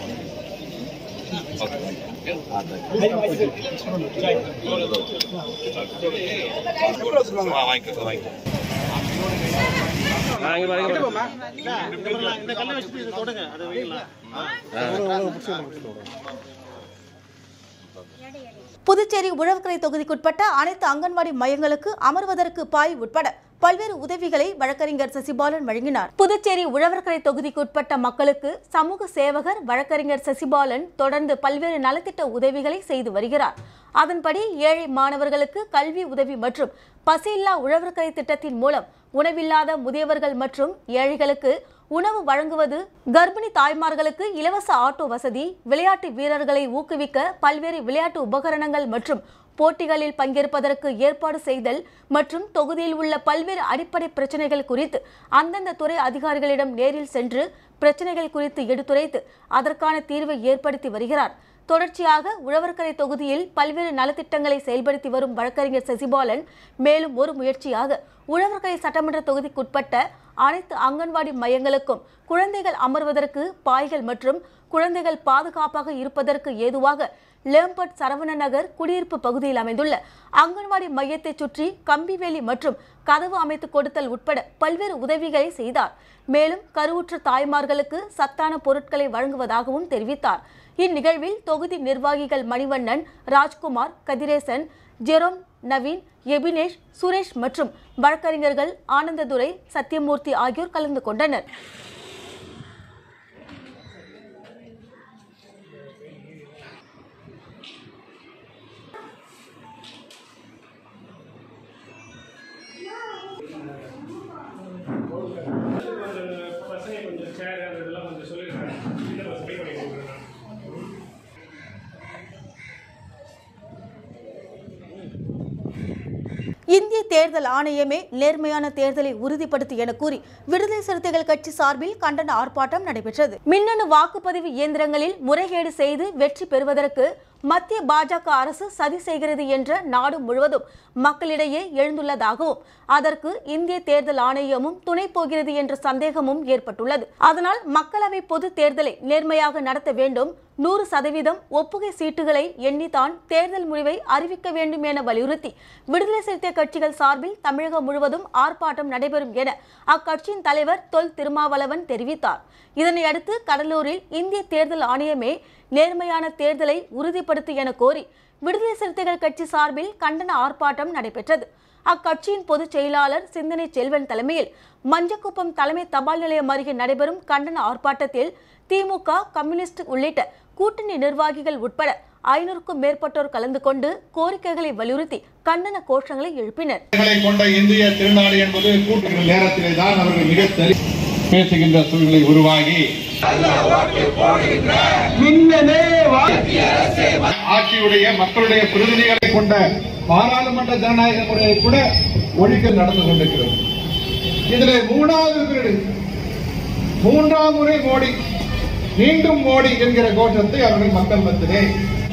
Puducherry Uzhavarkarai தொகுதிக்குட்பட்ட அனைத்து அங்கன்வாடி மையங்களுக்கு அமர்வதற்கு பாய் உட்பட பல்வேறு உதவிகளை வழக்கறிஞர் சசிபாலன் வழங்கினார். புதுச்சேரி உழவர்கரை தொகுதிக்குட்பட்ட மக்களுக்கு சமூக சேவகர் வழக்கறிஞர் சசிபாலன் தொடர்ந்து பல்வேறு நலத்திட்ட உதவிகளை செய்து வருகிறார். அதன்படி ஏழை மாணவர்களுக்கு கல்வி உதவி மற்றும் பசியில்லா உழவர்கரை திட்டத்தின் மூலம் உணவில்லாத முதியவர்கள் மற்றும் ஏழைகளுக்கு உணவு வழங்குவது, கர்ப்பிணி தாய்மார்களுக்கு இலவச ஆட்டோ வசதி, விளையாட்டு வீரர்களை ஊக்குவிக்க பல்வேறு விளையாட்டு உபகரணங்கள் மற்றும் போட்டிகளில் பங்கேற்பதற்கு ஏற்பாடு செய்தல் மற்றும் தொகுதியில் உள்ள பல்வேறு அடிப்படை பிரச்சனைகள் குறித்து அந்தந்த துறை அதிகாரிகளிடம் நேரில் சென்று பிரச்சனைகள் குறித்து எடுத்துரைத்து அதற்கான தீர்வை ஏற்படுத்தி வருகிறார். தொடர்ச்சியாக உழவர்கரை தொகுதியில் பல்வேறு நலத்திட்டங்களை செயல்படுத்தி வரும் வழக்கறிஞர் சசிபாலன் மேலும் ஒரு முயற்சியாக உழவர்கரை சட்டமன்ற தொகுதிக்குட்பட்ட அனைத்து அங்கன்வாடி மையங்களுக்கும் குழந்தைகள் அமர்வதற்கு பாய்கள் மற்றும் குழந்தைகள் பாதுகாப்பாக இருப்பதற்கு ஏதுவாக லேம்பர்ட் சரவண நகர் குடியிருப்பு பகுதியில் அமைந்துள்ள அங்கன்வாடி மையத்தை சுற்றி கம்பிவேலி மற்றும் கதவு அமைத்து கொடுத்தல் உட்பட பல்வேறு உதவிகளை செய்தார். மேலும் கருவுற்ற தாய்மார்களுக்கு சத்தான பொருட்களை வழங்குவதாகவும் தெரிவித்தார். இந்நிகழ்வில் தொகுதி நிர்வாகிகள் மணிவண்ணன், ராஜ்குமார், கதிரேசன், ஜெரோம், நவீன், எபினேஷ், சுரேஷ் மற்றும் வழக்கறிஞர்கள் ஆனந்ததுரை, சத்தியமூர்த்தி ஆகியோர் கலந்து கொண்டனர். இந்திய தேர்தல் ஆணையமே நேர்மையான தேர்தலை உறுதிப்படுத்தி என கூறி விடுதலை சிறுத்தைகள் கட்சி சார்பில் கண்டன ஆர்ப்பாட்டம் நடைபெற்றது. மின்னணு வாக்குப்பதிவு இயந்திரங்களில் முறைகேடு செய்து வெற்றி பெறுவதற்கு மத்திய பாஜக அரசு சதி செய்கிறது என்ற நாடு முழுவதும் மக்களிடையே எழுந்துள்ளதாகவும் அதற்கு இந்திய தேர்தல் ஆணையமும் துணை போகிறது என்ற சந்தேகமும் ஏற்பட்டுள்ளது. அதனால் மக்களவை பொது தேர்தலை நேர்மையாக நடத்த வேண்டும், நூறு சதவீதம் ஒப்புகை சீட்டுகளை எண்ணித்தான் தேர்தல் முடிவை அறிவிக்க வேண்டும் என வலியுறுத்தி விடுதலை சிறுத்தை கட்சிகள் சார்பில் தமிழகம் முழுவதும் ஆர்ப்பாட்டம் நடைபெறும் என அக்கட்சியின் தலைவர் தொல் திருமாவளவன் தெரிவித்தார். இதனையடுத்து கடலூரில் இந்திய தேர்தல் ஆணையமே நேர்மையான தேர்தலை உறுதிப்படுத்து என கோரி விடுதலை சிறுத்தைகள் கட்சி சார்பில் கண்டன ஆர்ப்பாட்டம் நடைபெற்றது. அக்கட்சியின் பொதுச் செயலாளர் சிந்தனை செல்வன் தலைமையில் மஞ்சக்குப்பம் தலைமை தபால் நிலையம் அருகே நடைபெறும் கண்டன ஆர்ப்பாட்டத்தில் திமுக, கம்யூனிஸ்ட் உள்ளிட்ட கூட்டணி நிர்வாகிகள் உட்பட ஐநூறுக்கும் மேற்பட்டோர் கலந்து கொண்டு கோரிக்கைகளை வலியுறுத்தி கண்டன கோஷங்களை எழுப்பினர். கொண்ட இந்திய திருநாடு என்பது கூட்டுகிற நேரத்திலே தான் அவர்கள் மிக பேசுகின்ற சூழ்நிலை உருவாகி ஆட்சியுடைய மக்களுடைய பிரதிநிதிகளை கொண்ட பாராளுமன்ற ஜனநாயக முறையை கூட ஒழிக்க நடந்து கொண்டிருக்கிறது. இதில் மூணாவது மூன்றாம் முறை மோடி, மீண்டும் மோடி என்கிற கோஷத்தை அவர்கள் மக்கள் மத்தியிலே.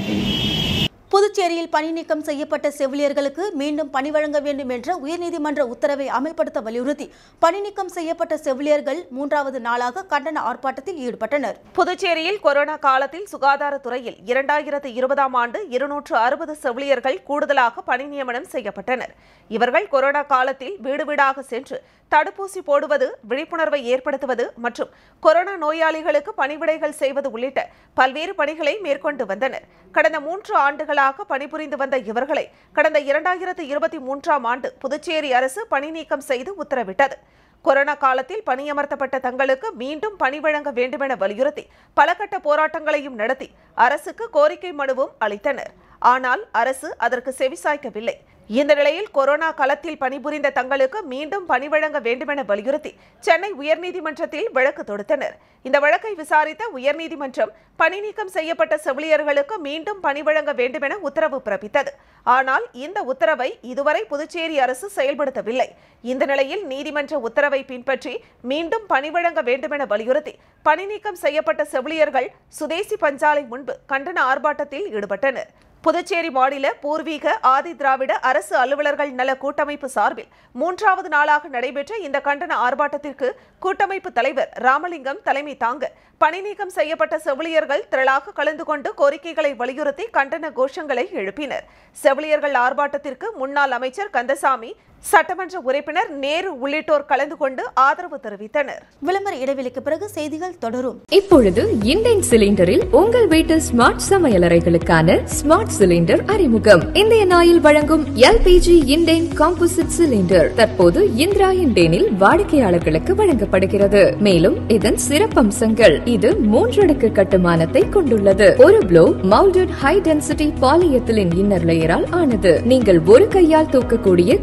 புதுச்சேரியில் பணி நீக்கம் செய்யப்பட்ட செவிலியர்களுக்கு மீண்டும் பணி வழங்க வேண்டும் என்ற உயர்நீதிமன்ற உத்தரவை அமல்படுத்த வலியுறுத்தி பணி நீக்கம் செய்யப்பட்ட செவிலியர்கள் மூன்றாவது நாளாக கண்டன ஆர்ப்பாட்டத்தில் ஈடுபட்டனர். புதுச்சேரியில் கொரோனா காலத்தில் சுகாதாரத்துறையில் இரண்டாயிரத்து இருபதாம் ஆண்டு இருநூற்று அறுபது செவிலியர்கள் கூடுதலாக பணி நியமனம் செய்யப்பட்டனர். இவர்கள் கொரோனா காலத்தில் வீடு வீடாக சென்று தடுப்பூசி போடுவது, விழிப்புணர்வை ஏற்படுத்துவது மற்றும் கொரோனா நோயாளிகளுக்கு பணிவிடைகள் செய்வது உள்ளிட்ட பல்வேறு பணிகளை மேற்கொண்டு வந்தனர். கடந்த மூன்று ஆண்டுகளாக பணிபுரிந்து வந்த இவர்களை கடந்த இரண்டாயிரத்து இருபத்தி மூன்றாம் ஆண்டு புதுச்சேரி அரசு பணி நீக்கம் செய்து உத்தரவிட்டது. கொரோனா காலத்தில் பணியமர்த்தப்பட்ட தங்களுக்கு மீண்டும் பணி வழங்க வேண்டுமென வலியுறுத்தி பல கட்ட போராட்டங்களையும் நடத்தி அரசுக்கு கோரிக்கை மனுவும் அளித்தனர். ஆனால் அரசு அதற்கு செவிசாய்க்கவில்லை. இந்த நிலையில் கொரோனா காலத்தில் பணிபுரிந்த தங்களுக்கு மீண்டும் பணி வழங்க வேண்டுமென வலியுறுத்தி சென்னை உயர்நீதிமன்றத்தில் வழக்கு தொடுத்தனர். இந்த வழக்கை விசாரித்த உயர்நீதிமன்றம் பணி நீக்கம் செய்யப்பட்ட செவிலியர்களுக்கு மீண்டும் பணி வழங்க வேண்டுமென உத்தரவு பிறப்பித்தது. ஆனால் இந்த உத்தரவை இதுவரை புதுச்சேரி அரசு செயல்படுத்தவில்லை. இந்த நிலையில் நீதிமன்ற உத்தரவை பின்பற்றி மீண்டும் பணி வழங்க வேண்டுமென வலியுறுத்தி பணி நீக்கம் செய்யப்பட்ட செவிலியர்கள் சுதேசி பஞ்சாலை முன்பு கண்டன ஆர்ப்பாட்டத்தில் ஈடுபட்டனர். புதுச்சேரி மாநில பூர்வீக ஆதி திராவிட அரசு அலுவலர்கள் நல கூட்டமைப்பு சார்பில் மூன்றாவது நாளாக நடைபெற்ற இந்த கண்டன ஆர்ப்பாட்டத்திற்கு கூட்டமைப்பு தலைவர் ராமலிங்கம் தலைமை தாங்க பணி நீக்கம் செய்யப்பட்ட செவிலியர்கள் திரளாக கலந்து கொண்டு கோரிக்கைகளை வலியுறுத்தி கண்டன கோஷங்களை எழுப்பினர். செவிலியர்கள் ஆர்ப்பாட்டத்திற்கு முன்னாள் அமைச்சர் கந்தசாமி, சட்டமன்ற உறுப்பினர் நேரு உள்ளிட்டோர் கலந்து கொண்டு ஆதரவு தெரிவித்தனர். விளம்பர இடைவெளிக்கு பிறகு செய்திகள் தொடரும். இப்பொழுது இண்டேன் சிலிண்டரில் உங்கள் வீட்டு ஸ்மார்ட் சமையலறைகளுக்கான ஸ்மார்ட் சிலிண்டர் அறிமுகம். இந்தியன் ஆயில் வழங்கும் எல்பிஜி இண்டேன் காம்போசிட் சிலிண்டர் தற்போது இந்திரா இண்டேனில் வாடிக்கையாளர்களுக்கு வழங்கப்படுகிறது. மேலும் இதன் சிறப்பம்சங்கள்: இது மூன்றடுக்கு கட்டுமானத்தை கொண்டுள்ளது. ஒரு blow moulded high density polyethylene inner லேயரால் ஆனது. நீங்கள் ஒரு கையால் தூக்கக்கூடிய குறைந்த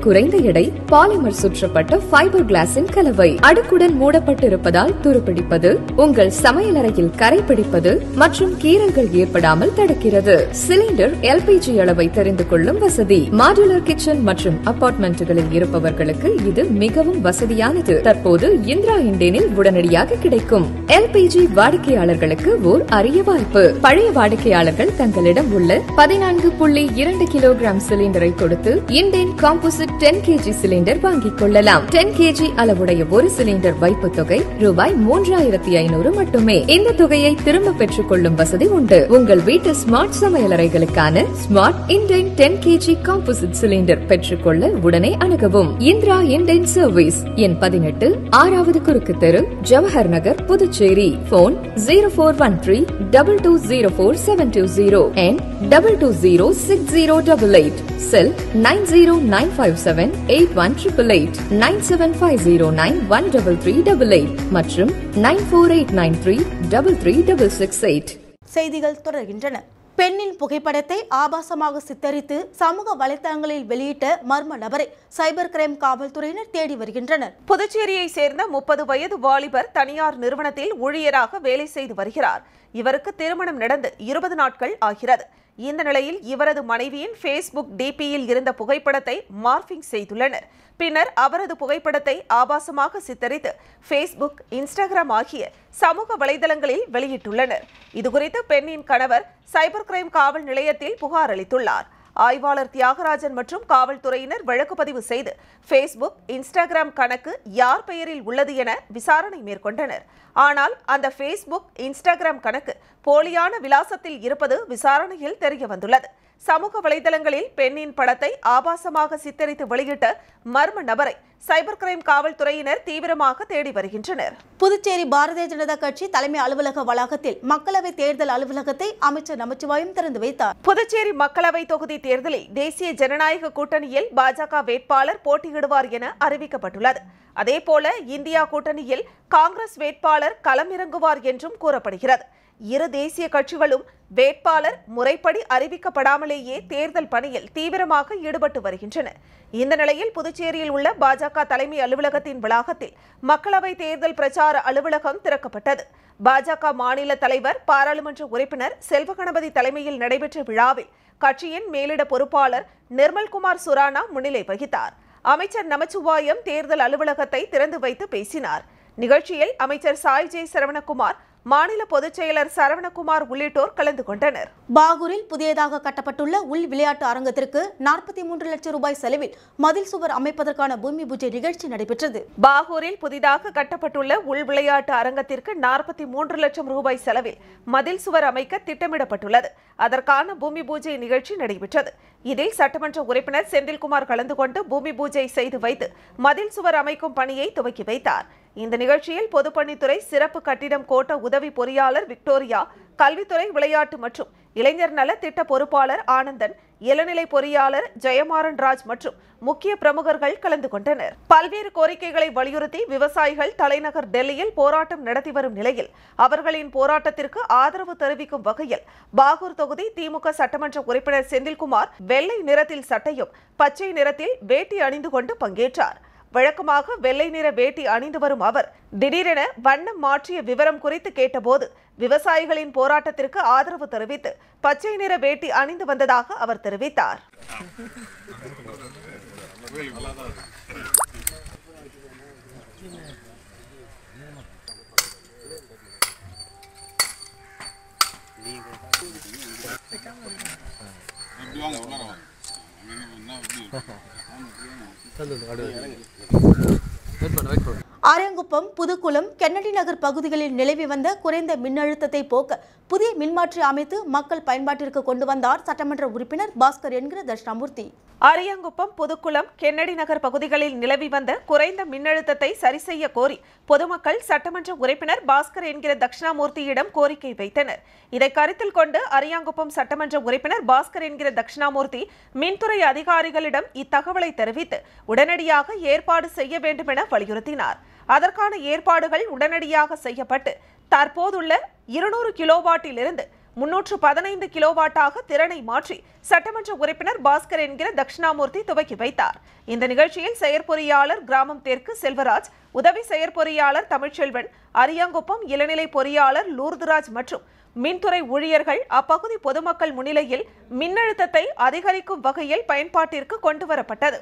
எடை பாலிமர் சுற்றப்பட்ட ஃபைபர் கிளாஸின் கலவை. அடுக்குடன் மூடப்பட்டிருப்பதால் துருப்பிடிப்பது, உங்கள் சமையலறையில் கரைபிடிப்பது மற்றும் கீறல்கள் ஏற்படாமல் தடுக்கிறது. சிலிண்டர் எல்பிஜி அளவை தெரிந்து கொள்ளும் வசதி. மாடுலர் கிச்சன் மற்றும் அபார்ட்மெண்ட்டுகளில் இருப்பவர்களுக்கு இது மிகவும் வசதியானது. தற்போது இந்திரா இண்டேனில் உடனடியாக கிடைக்கும். எல்பிஜி வாடிக்கையாளர்களுக்கு ஓர் அரிய வாய்ப்பு. பழைய வாடிக்கையாளர்கள் தங்களிடம் உள்ள பதினான்கு புள்ளி இரண்டு கிலோகிராம் சிலிண்டரை கொடுத்து Indane composite ten K G cylinder வாங்கிக் கொள்ளலாம். டென் கேஜி அளவுடைய ஒரு சிலிண்டர் வைப்பு தொகை ரூபாய் மூன்றாயிரத்தி ஐநூறு மட்டுமே. இந்த தொகையை திரும்ப பெற்றுக் கொள்ளும் வசதி உண்டு. உங்கள் வீட்டு ஸ்மார்ட் சமையலறைகளுக்கான smart Indane ten K G composite cylinder பெற்றுக்கொள்ள உடனே அணுகவும். இந்திரா இண்டேன் சர்வீஸ் எண் பதினெட்டு, ஆறாவது குறுக்கு தெரு, Jawahar Nagar, Puducherry. Phone zero four one three double two zero four seven two zero and double two zero six zero double eight. Cell nine zero nine five seven eight one triple eight, nine seven five zero nine one double three double eight மற்றும் nine four eight nine three double three double six eight. செய்திகள் தொடர்கின்றன. பெண்ணின் புகைப்படத்தை ஆபாசமாக சித்தரித்து சமூக வலைதளங்களில் வெளியிட்ட மர்ம நபரை சைபர் கிரைம் காவல்துறையினர் தேடி வருகின்றனர். புதுச்சேரியை சேர்ந்த முப்பது வயது வாலிபர் தனியார் நிறுவனத்தில் ஊழியராக வேலை செய்து வருகிறார். இவருக்கு திருமணம் நடந்து இருபது நாட்கள் ஆகிறது. இந்த நிலையில் இவரது மனைவியின் ஃபேஸ்புக் டிபியில் இருந்த புகைப்படத்தை மார்பிங் செய்துள்ளனர். பின்னர் அவரது புகைப்படத்தை ஆபாசமாக சித்தரித்து ஃபேஸ்புக், இன்ஸ்டாகிராம் ஆகிய சமூக வலைதளங்களில் வெளியிட்டுள்ளனர். இதுகுறித்து பெண்ணின் கணவர் சைபர் கிரைம் காவல் நிலையத்தில் புகார் அளித்துள்ளார். ஆய்வாளர் தியாகராஜன் மற்றும் காவல்துறையினர் வழக்கு பதிவு செய்து ஃபேஸ்புக், இன்ஸ்டாகிராம் கணக்கு யார் பெயரில் உள்ளது என விசாரணை மேற்கொண்டனர். ஆனால் அந்த ஃபேஸ்புக், இன்ஸ்டாகிராம் கணக்கு போலியான விலாசத்தில் இருப்பது விசாரணையில் தெரிய வந்துள்ளது. சமூக வலைதளங்களில் பெண்ணின் படத்தை ஆபாசமாக சித்தரித்து வெளியிட்ட மர்ம நபரை சைபர் கிரைம் காவல்துறையினர் தீவிரமாக தேடி வருகின்றனர். புதுச்சேரி பாரதிய ஜனதா கட்சி தலைமை அலுவலக வளாகத்தில் மக்களவை தேர்தல் அலுவலகத்தை அமைச்சர் நமச்சிவாயம் திறந்து வைத்தார். புதுச்சேரி மக்களவை தொகுதி தேர்தலில் தேசிய ஜனநாயக கூட்டணியில் பாஜக வேட்பாளர் போட்டியிடுவார் என அறிவிக்கப்பட்டுள்ளது. அதேபோல இந்தியா கூட்டணியில் காங்கிரஸ் வேட்பாளர் களமிறங்குவார் என்றும் கூறப்படுகிறது. இரு தேசிய கட்சிகளும் வேட்பாளர் முறைப்படி அறிவிக்கப்படாமலேயே தேர்தல் பணியில் தீவிரமாக ஈடுபட்டு வருகின்றன. இந்த நிலையில் புதுச்சேரியில் உள்ள பாஜக தலைமை அலுவலகத்தின் வளாகத்தில் மக்களவை தேர்தல் பிரச்சார அலுவலகம் திறக்கப்பட்டது. பாஜக மாநில தலைவர், பாராளுமன்ற உறுப்பினர் செல்வகணபதி தலைமையில் நடைபெற்ற விழாவில் கட்சியின் மேலிட பொறுப்பாளர் நிர்மல்குமார் சுரானா முன்னிலை வகித்தார். அமைச்சர் நமச்சிவாயம் தேர்தல் அலுவலகத்தை திறந்து வைத்து பேசினார். நிகழ்ச்சியில் அமைச்சர் சாய் ஜே சரவணகுமார், மாநில பொதுச் செயலர் சரவணகுமார் உள்ளிட்டோர் கலந்து கொண்டனர். பாகூரில் புதியதாக கட்டப்பட்டுள்ள உள் விளையாட்டு அரங்கத்திற்கு நாற்பத்தி மூன்று லட்சம் ரூபாய் செலவில் மதில் சுவர் அமைப்பதற்கான பூமி பூஜை நிகழ்ச்சி நடைபெற்றது. பாகூரில் புதிதாக கட்டப்பட்டுள்ள உள் விளையாட்டு அரங்கத்திற்கு நாற்பத்தி மூன்று லட்சம் ரூபாய் செலவில் மதில் சுவர் அமைக்க திட்டமிடப்பட்டுள்ளது. அதற்கான பூமி பூஜை நிகழ்ச்சி நடைபெற்றது. இதில் சட்டமன்ற உறுப்பினர் செந்தில்குமார் கலந்து கொண்டு பூமி பூஜை செய்து வைத்து மதில் சுவர் அமைக்கும் பணியை துவக்கி வைத்தார். இந்த நிகழ்ச்சியில் பொதுப்பணித்துறை சிறப்பு கட்டிடம் கோட்ட உதவி பொறியாளர் விக்டோரியா, கல்வித்துறை, விளையாட்டு மற்றும் இளைஞர் நல திட்ட பொறுப்பாளர் ஆனந்தன், இளநிலை பொறியாளர் ஜெயமாறன் ராஜ் மற்றும் முக்கிய பிரமுகர்கள் கலந்து கொண்டனர். பல்வேறு கோரிக்கைகளை வலியுறுத்தி விவசாயிகள் தலைநகர் டெல்லியில் போராட்டம் நடத்தி வரும் நிலையில் அவர்களின் போராட்டத்திற்கு ஆதரவு தெரிவிக்கும் வகையில் பாகூர் தொகுதி திமுக சட்டமன்ற உறுப்பினர் செந்தில்குமார் வெள்ளை நிறத்தில் சட்டையும் பச்சை நிறத்தில் வேட்டி அணிந்து கொண்டு பங்கேற்றார். வழக்கமாக வெள்ளை நிற வேட்டி அணிந்து வரும் அவர் திடீரென வண்ணம் மாற்றிய விவரம் குறித்து கேட்டபோது விவசாயிகளின் போராட்டத்திற்கு ஆதரவு தெரிவித்து பச்சை நிற வேட்டி அணிந்து வந்ததாக அவர் தெரிவித்தார். ஆரியங்குப்பம், புதுக்குளம், கென்னடி நகர் பகுதிகளில் நிலவி வந்த குறைந்த மின்னழுத்தத்தை போக்க புதிய மின்மாற்றி அமைத்து மக்கள் பயன்பாட்டிற்கு கொண்டு வந்தார் சட்டமன்ற உறுப்பினர் பாஸ்கர் என்கிற தட்சிணாமூர்த்தி. ஆரியங்குப்பம், புதுக்குளம், கென்னடி நகர் பகுதிகளில் நிலவி வந்த குறைந்த மின்னழுத்தத்தை சரி செய்ய கோரி பொதுமக்கள் சட்டமன்ற உறுப்பினர் பாஸ்கர் என்கிற தட்சிணாமூர்த்தியிடம் கோரிக்கை வைத்தனர். இதை கருத்தில் கொண்டு அரியாங்குப்பம் சட்டமன்ற உறுப்பினர் பாஸ்கர் என்கிற தட்சிணாமூர்த்தி மின்துறை அதிகாரிகளிடம் இத்தகவலை தெரிவித்து உடனடியாக ஏற்பாடு செய்ய வேண்டும் என வலியுறுத்தினார். அதற்கான ஏற்பாடுகள் உடனடியாக செய்யப்பட்டு தற்போதுள்ள இருநூறு கிலோவாட்டில் இருந்து முன்னூற்று பதினைந்து கிலோவாட்டாக திறனை மாற்றி சட்டமன்ற உறுப்பினர் பாஸ்கர் என்கிற தட்சிணாமூர்த்தி துவக்கி வைத்தார். இந்த நிகழ்ச்சியில் செயற்பொறியாளர் கிராமம் தெற்கு செல்வராஜ், உதவி செயற்பொறியாளர் தமிழ்ச்செல்வன், அரியாங்குப்பம் இளநிலை பொறியாளர் லூர்துராஜ் மற்றும் மின்துறை ஊழியர்கள் அப்பகுதி பொதுமக்கள் முன்னிலையில் மின்னழுத்தத்தை அதிகரிக்கும் வகையில் பயன்பாட்டிற்கு கொண்டுவரப்பட்டது.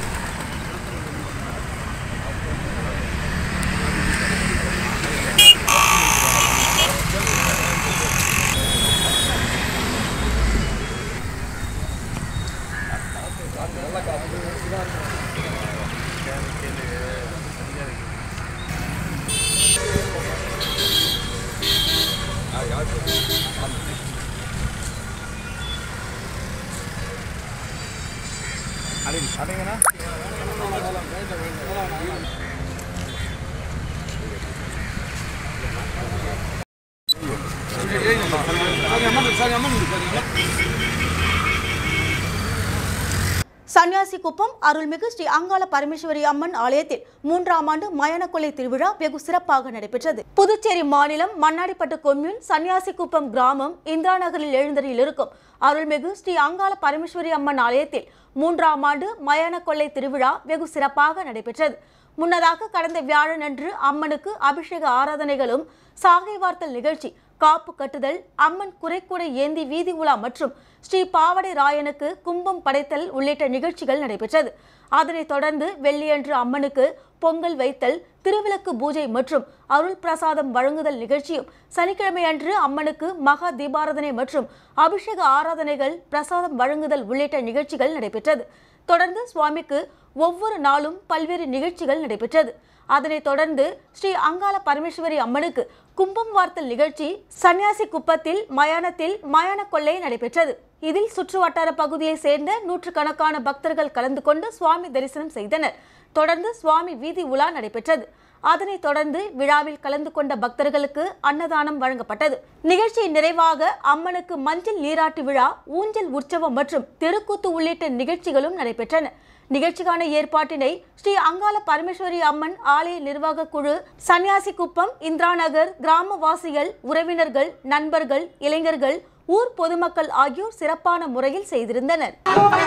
சன்னியாசிக்குப்பம் அருள்மிகு ஸ்ரீ அங்காள பரமேஸ்வரி அம்மன் ஆலயத்தில் மூன்றாம் ஆண்டு மயான கொள்ளை திருவிழா வெகு சிறப்பாக நடைபெற்றது. புதுச்சேரி மாநிலம் மண்ணாடிப்பட்டு கொம்யூன் சன்னியாசிக்குப்பம் கிராமம் இந்திரா நகரில் எழுந்தரில் இருக்கும் அருள்மிகு ஸ்ரீ அங்காள பரமேஸ்வரி அம்மன் ஆலயத்தில் மூன்றாம் ஆண்டு மயான கொள்ளை திருவிழா வெகு சிறப்பாக நடைபெற்றது. முன்னதாக கடந்த வியாழனன்று அம்மனுக்கு அபிஷேக ஆராதனைகளும் சாகை வார்த்தல் நிகழ்ச்சி, காப்பு கட்டுதல், அம்மன் குறைக்குடை ஏந்தி வீதி உலா மற்றும் ஸ்ரீ பாவடை ராயனுக்கு கும்பம் படைத்தல் உள்ளிட்ட நிகழ்ச்சிகள் நடைபெற்றது. அதனைத் தொடர்ந்து வெள்ளியன்று அம்மனுக்கு பொங்கல் வைத்தல், திருவிளக்கு பூஜை மற்றும் அருள் பிரசாதம் வழங்குதல் நிகழ்ச்சியும், சனிக்கிழமை அன்று அம்மனுக்கு மகா தீபாராதனை மற்றும் அபிஷேக ஆராதனைகள், பிரசாதம் வழங்குதல் உள்ளிட்ட நிகழ்ச்சிகள் நடைபெற்றது. தொடர்ந்து சுவாமிக்கு ஒவ்வொரு நாளும் பல்வேறு நிகழ்ச்சிகள் நடைபெற்றது. அதனைத் தொடர்ந்து ஸ்ரீ அங்காள பரமேஸ்வரி அம்மனுக்கு கும்பம் வார்த்தல் நிகழ்ச்சி சன்னியாசி குப்பத்தில் மயானத்தில் மயான கொள்ளை நடைபெற்றது. இதில் சுற்று வட்டார பகுதியை சேர்ந்த நூற்றுக்கணக்கான பக்தர்கள் கலந்து கொண்டு சுவாமி தரிசனம் செய்தனர். தொடர்ந்து சுவாமி வீதி உலா நடைபெற்றது. அதனைத் தொடர்ந்து விழாவில் கலந்து கொண்ட பக்தர்களுக்கு அன்னதானம் வழங்கப்பட்டது. நிகழ்ச்சியின் நிறைவாக அம்மனுக்கு மஞ்சள் நீராட்டு விழா, ஊஞ்சல் உற்சவம் மற்றும் தெருக்கூத்து உள்ளிட்ட நிகழ்ச்சிகளும் நடைபெற்றன. நிகழ்ச்சிக்கான ஏற்பாட்டினை ஸ்ரீ அங்காள பரமேஸ்வரி அம்மன் ஆலய நிர்வாக குழு, சன்னியாசிக்குப்பம் இந்திரா நகர் கிராமவாசிகள், உறவினர்கள், நண்பர்கள், இளைஞர்கள், ஊர் பொதுமக்கள் ஆகியோர் சிறப்பான முறையில் செய்திருந்தனர்.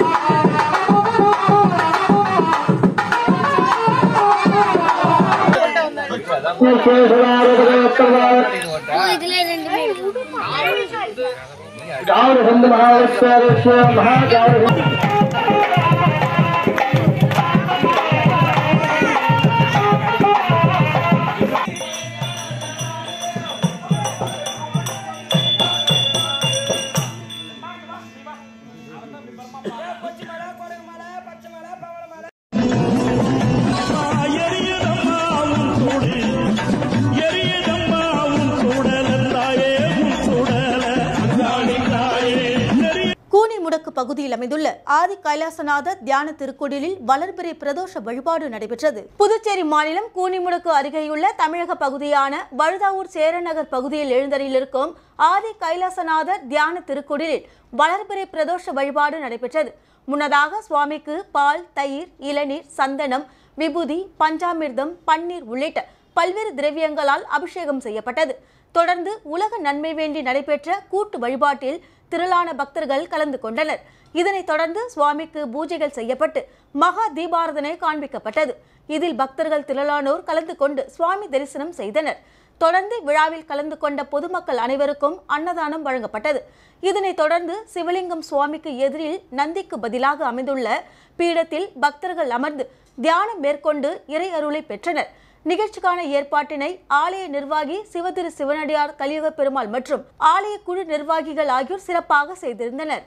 பகுதியில் அமைந்துள்ள ஆதி கைலாசநாத தியான திருக்கோயிலில் வளர்பிறை பிரதோஷ வழிபாடு நடைபெற்றது. புதுச்சேரி மாநிலம் கூனிமுடக்கு அருகேயுள்ள தமிழக பகுதியான வழுதாவூர் சேரநகர் பகுதியில் எழுந்தரில் இருக்கும் ஆதி கைலாசநாத தியான திருக்கோயிலில் வளர்பிறை பிரதோஷ வழிபாடு நடைபெற்றது. முன்னதாக சுவாமிக்கு பால், தயிர், இளநீர், சந்தனம், விபூதி, பஞ்சாமிர்தம், பன்னீர் உள்ளிட்ட பல்வேறு திரவியங்களால் அபிஷேகம் செய்யப்பட்டது. தொடர்ந்து உலக நன்மை வேண்டி நடைபெற்ற கூட்டு வழிபாட்டில் திரளான பக்தர்கள் கலந்து கொண்டனர். இதனைத் தொடர்ந்து சுவாமிக்கு பூஜைகள் செய்யப்பட்டு மகா தீபாராதனை காண்பிக்கப்பட்டது. இதில் பக்தர்கள் திரளானோர் கலந்து கொண்டு சுவாமி தரிசனம் செய்தனர். தொடர்ந்து விழாவில் கலந்து கொண்ட பொதுமக்கள் அனைவருக்கும் அன்னதானம் வழங்கப்பட்டது. இதனைத் தொடர்ந்து சிவலிங்கம் சுவாமிக்கு எதிரில் நந்திக்கு பதிலாக அமைந்துள்ள பீடத்தில் பக்தர்கள் அமர்ந்து தியானம் மேற்கொண்டு இறை அருளை பெற்றனர். நிகழ்ச்சிக்கான ஏற்பாட்டினை ஆலய நிர்வாகி சிவதிரு சிவனடியார் கலியுக பெருமாள் மற்றும் ஆலய குழு நிர்வாகிகள் ஆகியோர் சிறப்பாக செய்திருந்தனர்.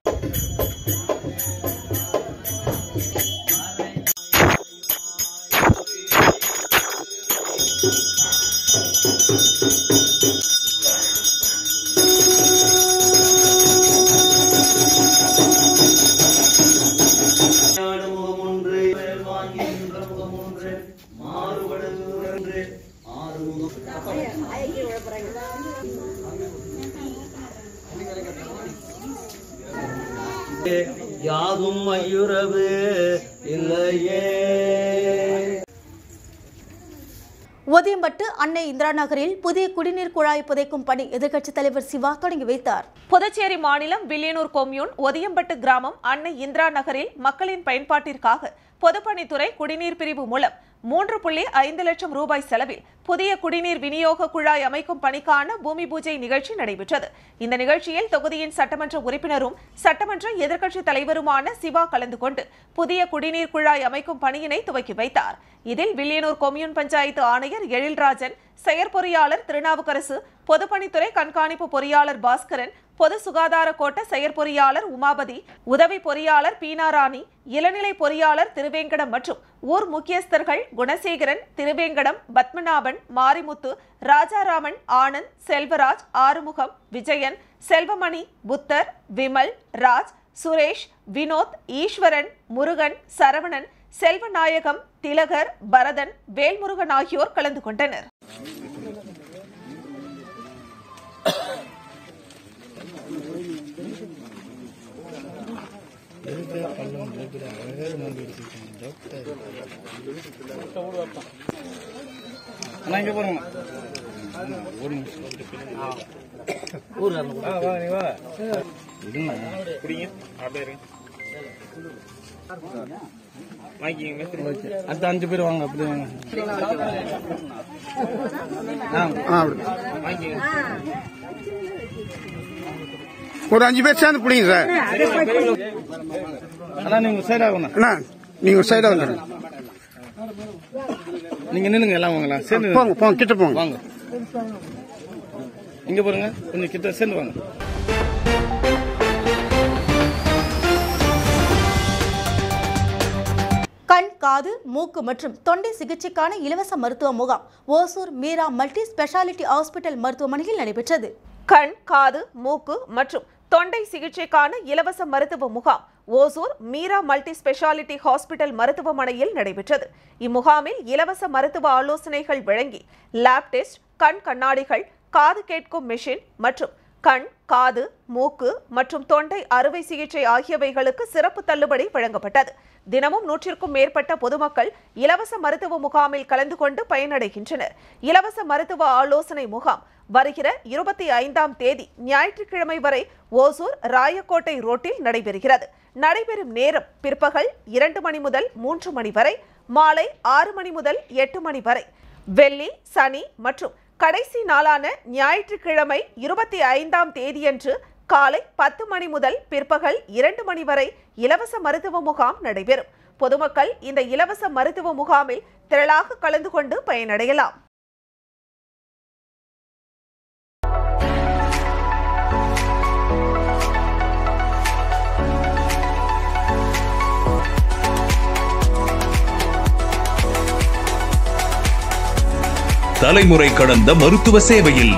யாதும் ஐயுறவு இல்லையே. ஒதியம்பட்டு அன்னை இந்திரா நகரில் புதிய குடிநீர் குழாய் புதைக்கும் பணி எதிர்க்கட்சித் தலைவர் சிவா தொடங்கி வைத்தார். புதுச்சேரி மாநிலம் வில்லியனூர் கொம்யூன் ஒதியம்பட்டு கிராமம் அன்னை இந்திரா நகரில் மக்களின் பயன்பாட்டிற்காக பொதுப்பணித்துறை குடிநீர் பிரிவு மூலம் மூன்று புள்ளி ஐந்து லட்சம் ரூபாய் செலவில் புதிய குடிநீர் விநியோக குழாய் அமைக்கும் பணிக்கான பூமி பூஜை நிகழ்ச்சி நடைபெற்றது. இந்த நிகழ்ச்சியில் தொகுதியின் சட்டமன்ற உறுப்பினரும் சட்டமன்ற எதிர்க்கட்சித் தலைவருமான சிவா கலந்து கொண்டு புதிய குடிநீர் குழாய் அமைக்கும் பணியினை துவக்கி வைத்தார். இதில் வில்லியனூர் கொம்யூன் பஞ்சாயத்து ஆணையர் எழில்ராஜன், செயற்பொறியாளர் திருநாவுக்கரசு, பொதுப்பணித்துறை கண்காணிப்பு பொறியாளர் பாஸ்கரன், பொது சுகாதார கோட்ட செயற்பொறியாளர் உமாபதி, உதவி பொறியாளர் பீனாராணி, இளநிலை பொறியாளர் திருவேங்கடம் மற்றும் ஊர் முக்கியஸ்தர்கள் குணசேகரன், திருவேங்கடம், பத்மநாபன், மாரிமுத்து, ராஜாராமன், ஆனந்த், செல்வராஜ், ஆறுமுகம், விஜயன், செல்வமணி, புத்தர், விமல், ராஜ், சுரேஷ், வினோத், ஈஸ்வரன், முருகன், சரவணன், செல்வநாயகம், திலகர், பரதன், வேல்முருகன் ஆகியோர் கலந்து கொண்டனர். அடுத்த அஞ்சு பேர் வாங்க. அப்படி வாங்க. ஒரு அஞ்சு பேர் சேர்ந்து பிடிங்க சார். அண்ணா நீங்க சைட் ஆகணும். அண்ணா நீங்க சைட் ஆகுங்க. நீங்க நின்னுங்க எல்லாம் வாங்கல. சேர்ந்து போங்க போங்க கிட்ட போங்க. வாங்க. இங்க பாருங்க கொஞ்சம் கிட்ட சேர்ந்து வாங்க. கண், காது, மூக்கு மற்றும் தொண்டை சிகிச்சைக்கான இலவச மருத்துவ முகாம் Hosur Meera multi specialty hospital மருத்துவமனையில் நடைபெற்றது. கண், காது, மூக்கு மற்றும் தொண்டை சிகிச்சைக்கான இலவச மருத்துவ முகாம் Hosur Meera multi specialty hospital மருத்துவமனையில் நடைபெற்றது. இம்முகாமில் இலவச மருத்துவ ஆலோசனைகள் வழங்கி லேப் டெஸ்ட், கண் கண்ணாடிகள், காது கேட்கும் மெஷின் மற்றும் கண், காது, மூக்கு மற்றும் தொண்டை அறுவை சிகிச்சை ஆகியவைகளுக்கு சிறப்பு தள்ளுபடி வழங்கப்பட்டது. தினமும் நூற்றிற்கும் மேற்பட்ட பொதுமக்கள் இலவச மருத்துவ முகாமில் கலந்து கொண்டு பயனடைகின்றனர். இலவச மருத்துவ ஆலோசனை முகாம் வருகிற இருபத்தி ஐந்தாம் தேதி ஞாயிற்றுக்கிழமை வரை ஓசூர் ராயக்கோட்டை ரோட்டில் நடைபெறுகிறது. நடைபெறும் நேரம் பிற்பகல் இரண்டு மணி முதல் மூன்று மணி வரை, மாலை ஆறு மணி முதல் எட்டு மணி வரை. வெள்ளி, சனி மற்றும் கடைசி நாளான ஞாயிற்றுக்கிழமை இருபத்தி ஐந்தாம் தேதியன்று காலை பத்து மணி முதல் பிற்பகல் இரண்டு மணி வரை இலவச மருத்துவ முகாம் நடைபெறும். பொதுமக்கள் இந்த இலவச மருத்துவ முகாமில் திரளாக கலந்து கொண்டு பயனடையலாம். தலைமுறை கடந்த மருத்துவ சேவையில்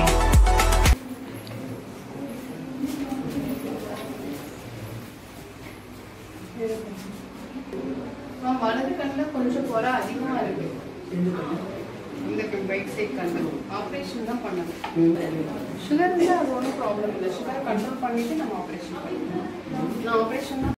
வலது கண்ணில் கொஞ்சம் குறை அதிகமா இருக்கு. இந்த ரைட் சைட் கண்ணில் ஆப்ரேஷன் தான் பண்ணணும். சுகர் இருந்தால் அது ஒன்றும் ப்ராப்ளம் இல்லை. சுகரை கண்ட்ரோல் பண்ணிட்டு நம்ம ஆப்ரேஷன் பண்ணிக்கலாம். நான் ஆப்ரேஷன் தான்.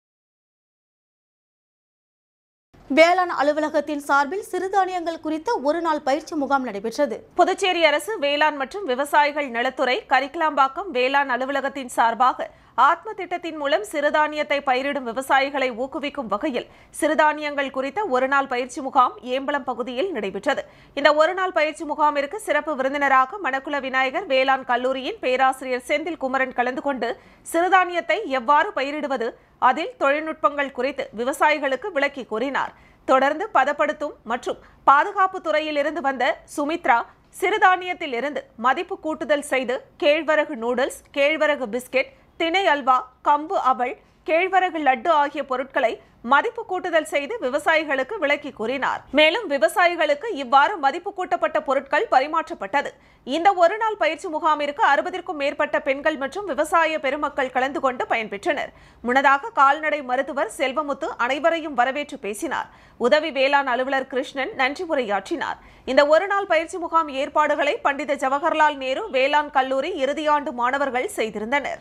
வேளாண் அலுவலகத்தின் சார்பில் சிறுதானியங்கள் குறித்த ஒரு நாள் பயிற்சி முகாம் நடைபெற்றது. புதுச்சேரி அரசு வேளாண் மற்றும் விவசாயிகள் நலத்துறை கரிக்கலாம்பாக்கம் வேளாண் அலுவலகத்தின் சார்பாக ஆத்ம திட்டத்தின் மூலம் சிறுதானியத்தை பயிரிடும் விவசாயிகளை ஊக்குவிக்கும் வகையில் சிறுதானியங்கள் குறித்த ஒரு நாள் பயிற்சி முகாம் ஏம்பலம் பகுதியில் நடைபெற்றது. இந்த ஒரு நாள் பயிற்சி முகாமிற்கு சிறப்பு விருந்தினராக மணக்குள விநாயகர் வேளாண் கல்லூரியின் பேராசிரியர் செந்தில் குமரன் கலந்து கொண்டு சிறுதானியத்தை எவ்வாறு பயிரிடுவது, அதில் தொழில்நுட்பங்கள் குறித்து விவசாயிகளுக்கு விளக்கி கூறினார். தொடர்ந்து பதப்படுத்தும் மற்றும் பாதுகாப்பு துறையில் இருந்து வந்த சுமித்ரா சிறுதானியத்தில் இருந்து மதிப்பு கூட்டுதல் செய்து கேழ்வரகு நூடுல்ஸ், கேழ்வரகு பிஸ்கெட், திணை அல்வா, கம்பு அவல், கேழ்வரகு லட்டு ஆகிய பொருட்களை மதிப்பு கூட்டுதல் செய்து விவசாயிகளுக்கு விளக்கி கூறினார். மேலும் விவசாயிகளுக்கு இவ்வாறு மதிப்பு கூட்டப்பட்ட பொருட்கள் பரிமாற்றப்பட்டது. இந்த ஒரு நாள் பயிற்சி முகாமிற்கு அறுபதிற்கும் மேற்பட்ட பெண்கள் மற்றும் விவசாய பெருமக்கள் கலந்து கொண்டு பயன்பெற்றனர். முன்னதாக கால்நடை மருத்துவர் செல்வமுத்து அனைவரையும் வரவேற்று பேசினார். உதவி வேளாண் அலுவலர் கிருஷ்ணன் நன்றி உரையாற்றினார். இந்த ஒரு நாள் பயிற்சி முகாம் ஏற்பாடுகளை பண்டித ஜவஹர்லால் நேரு வேளாண் கல்லூரி இறுதியாண்டு மாணவர்கள் செய்திருந்தனர்.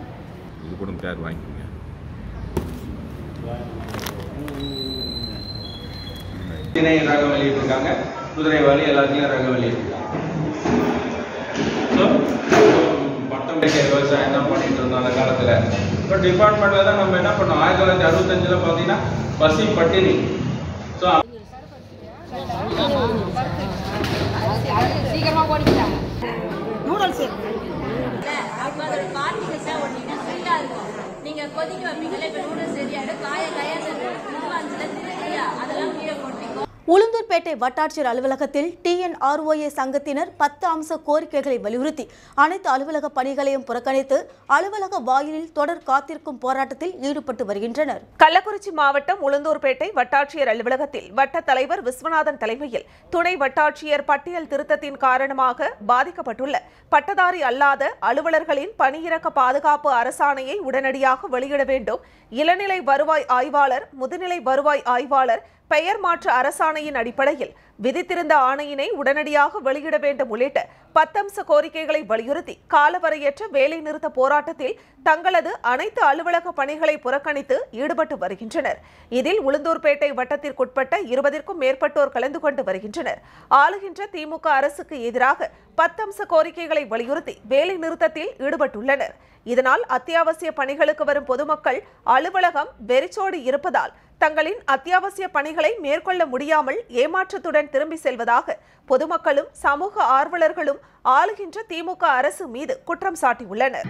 கூட வாங்கிக்கோங்க. திணை ரகம் வெளியிட்டிருக்காங்க, குதிரைவாலி எல்லாத்துலேயும் ரகம் வெளியிட்டிருக்காங்க. ஸோ பட்டம் வைக்கிற விவசாயம் தான் பண்ணிட்டு இருந்தோம் அந்த காலத்தில். இப்போ டிபார்ட்மெண்ட்டில் தான் நம்ம என்ன பண்ணோம், ஆயிரத்தி தொள்ளாயிரத்தி அறுபத்தஞ்சில் பார்த்தீங்கன்னா பசி பட்டினி. ஸோ சீக்கிரமா ஓடிட்டாங்க நூடல்ஸ் நீங்க கொதிக்க வைப்பீங்களே இப்ப நூடல்ஸ் ரெடியாயிடும் காய காய அதெல்லாம் கீழே போட்டீங்க. உளுந்தூர்பேட்டை வட்டாட்சியர் அலுவலகத்தில் டிஎன்ஆர்ஓஏ சங்கத்தினர் பத்து அம்ச கோரிக்கைகளை வலியுறுத்தி அனைத்து அலுவலக பணிகளையும் புறக்கணித்து அலுவலக வாயிலில் தொடர் காத்திருக்கும் போராட்டத்தில் ஈடுபட்டு வருகின்றனர். கள்ளக்குறிச்சி மாவட்டம் உளுந்தூர்பேட்டை வட்டாட்சியர் அலுவலகத்தில் வட்ட தலைவர் விஸ்வநாதன் தலைமையில் துணை வட்டாட்சியர் பட்டியல் திருத்தத்தின் காரணமாக பாதிக்கப்பட்டுள்ள பட்டதாரி அல்லாத அலுவலர்களின் பணியிறக்க பாதுகாப்பு அரசாணையை உடனடியாக வெளியிட வேண்டும், இளநிலை வருவாய் ஆய்வாளர், முதுநிலை வருவாய் ஆய்வாளர் பெயர் மாற்ற அரசாணையின் அடிப்படையில் விதித்திருந்த ஆணையினை உடனடியாக வெளியிட வேண்டும் உள்ளிட்ட பத்தம்ச கோரிக்கைகளை வலியுறுத்தி காலவரையற்ற வேலை நிறுத்த போராட்டத்தில் தங்களது அனைத்து அலுவலக பணிகளை புறக்கணித்து ஈடுபட்டு வருகின்றனர். இதில் உளுந்தூர்பேட்டை வட்டத்திற்குட்பட்ட இருபதிற்கும் மேற்பட்டோர் கலந்து கொண்டு வருகின்றனர். ஆளுகின்ற திமுக அரசுக்கு எதிராக பத்தம்ச கோரிக்கைகளை வலியுறுத்தி வேலை நிறுத்தத்தில் ஈடுபட்டுள்ளனர். இதனால் அத்தியாவசிய பணிகளுக்கு வரும் பொதுமக்கள் அலுவலகம் வெறிச்சோடி இருப்பதால் தங்களின் அத்தியாவசிய பணிகளை மேற்கொள்ள முடியாமல் ஏமாற்றத்துடன் திரும்பி செல்வதாக பொதுமக்களும் சமூக ஆர்வலர்களும் ஆளுகின்ற திமுக அரசு மீது குற்றம் சாட்டியுள்ளனர்.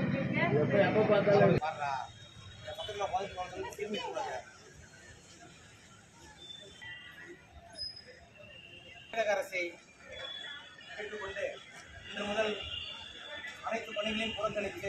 அனைத்து பணிகளையும் புறக்கணித்து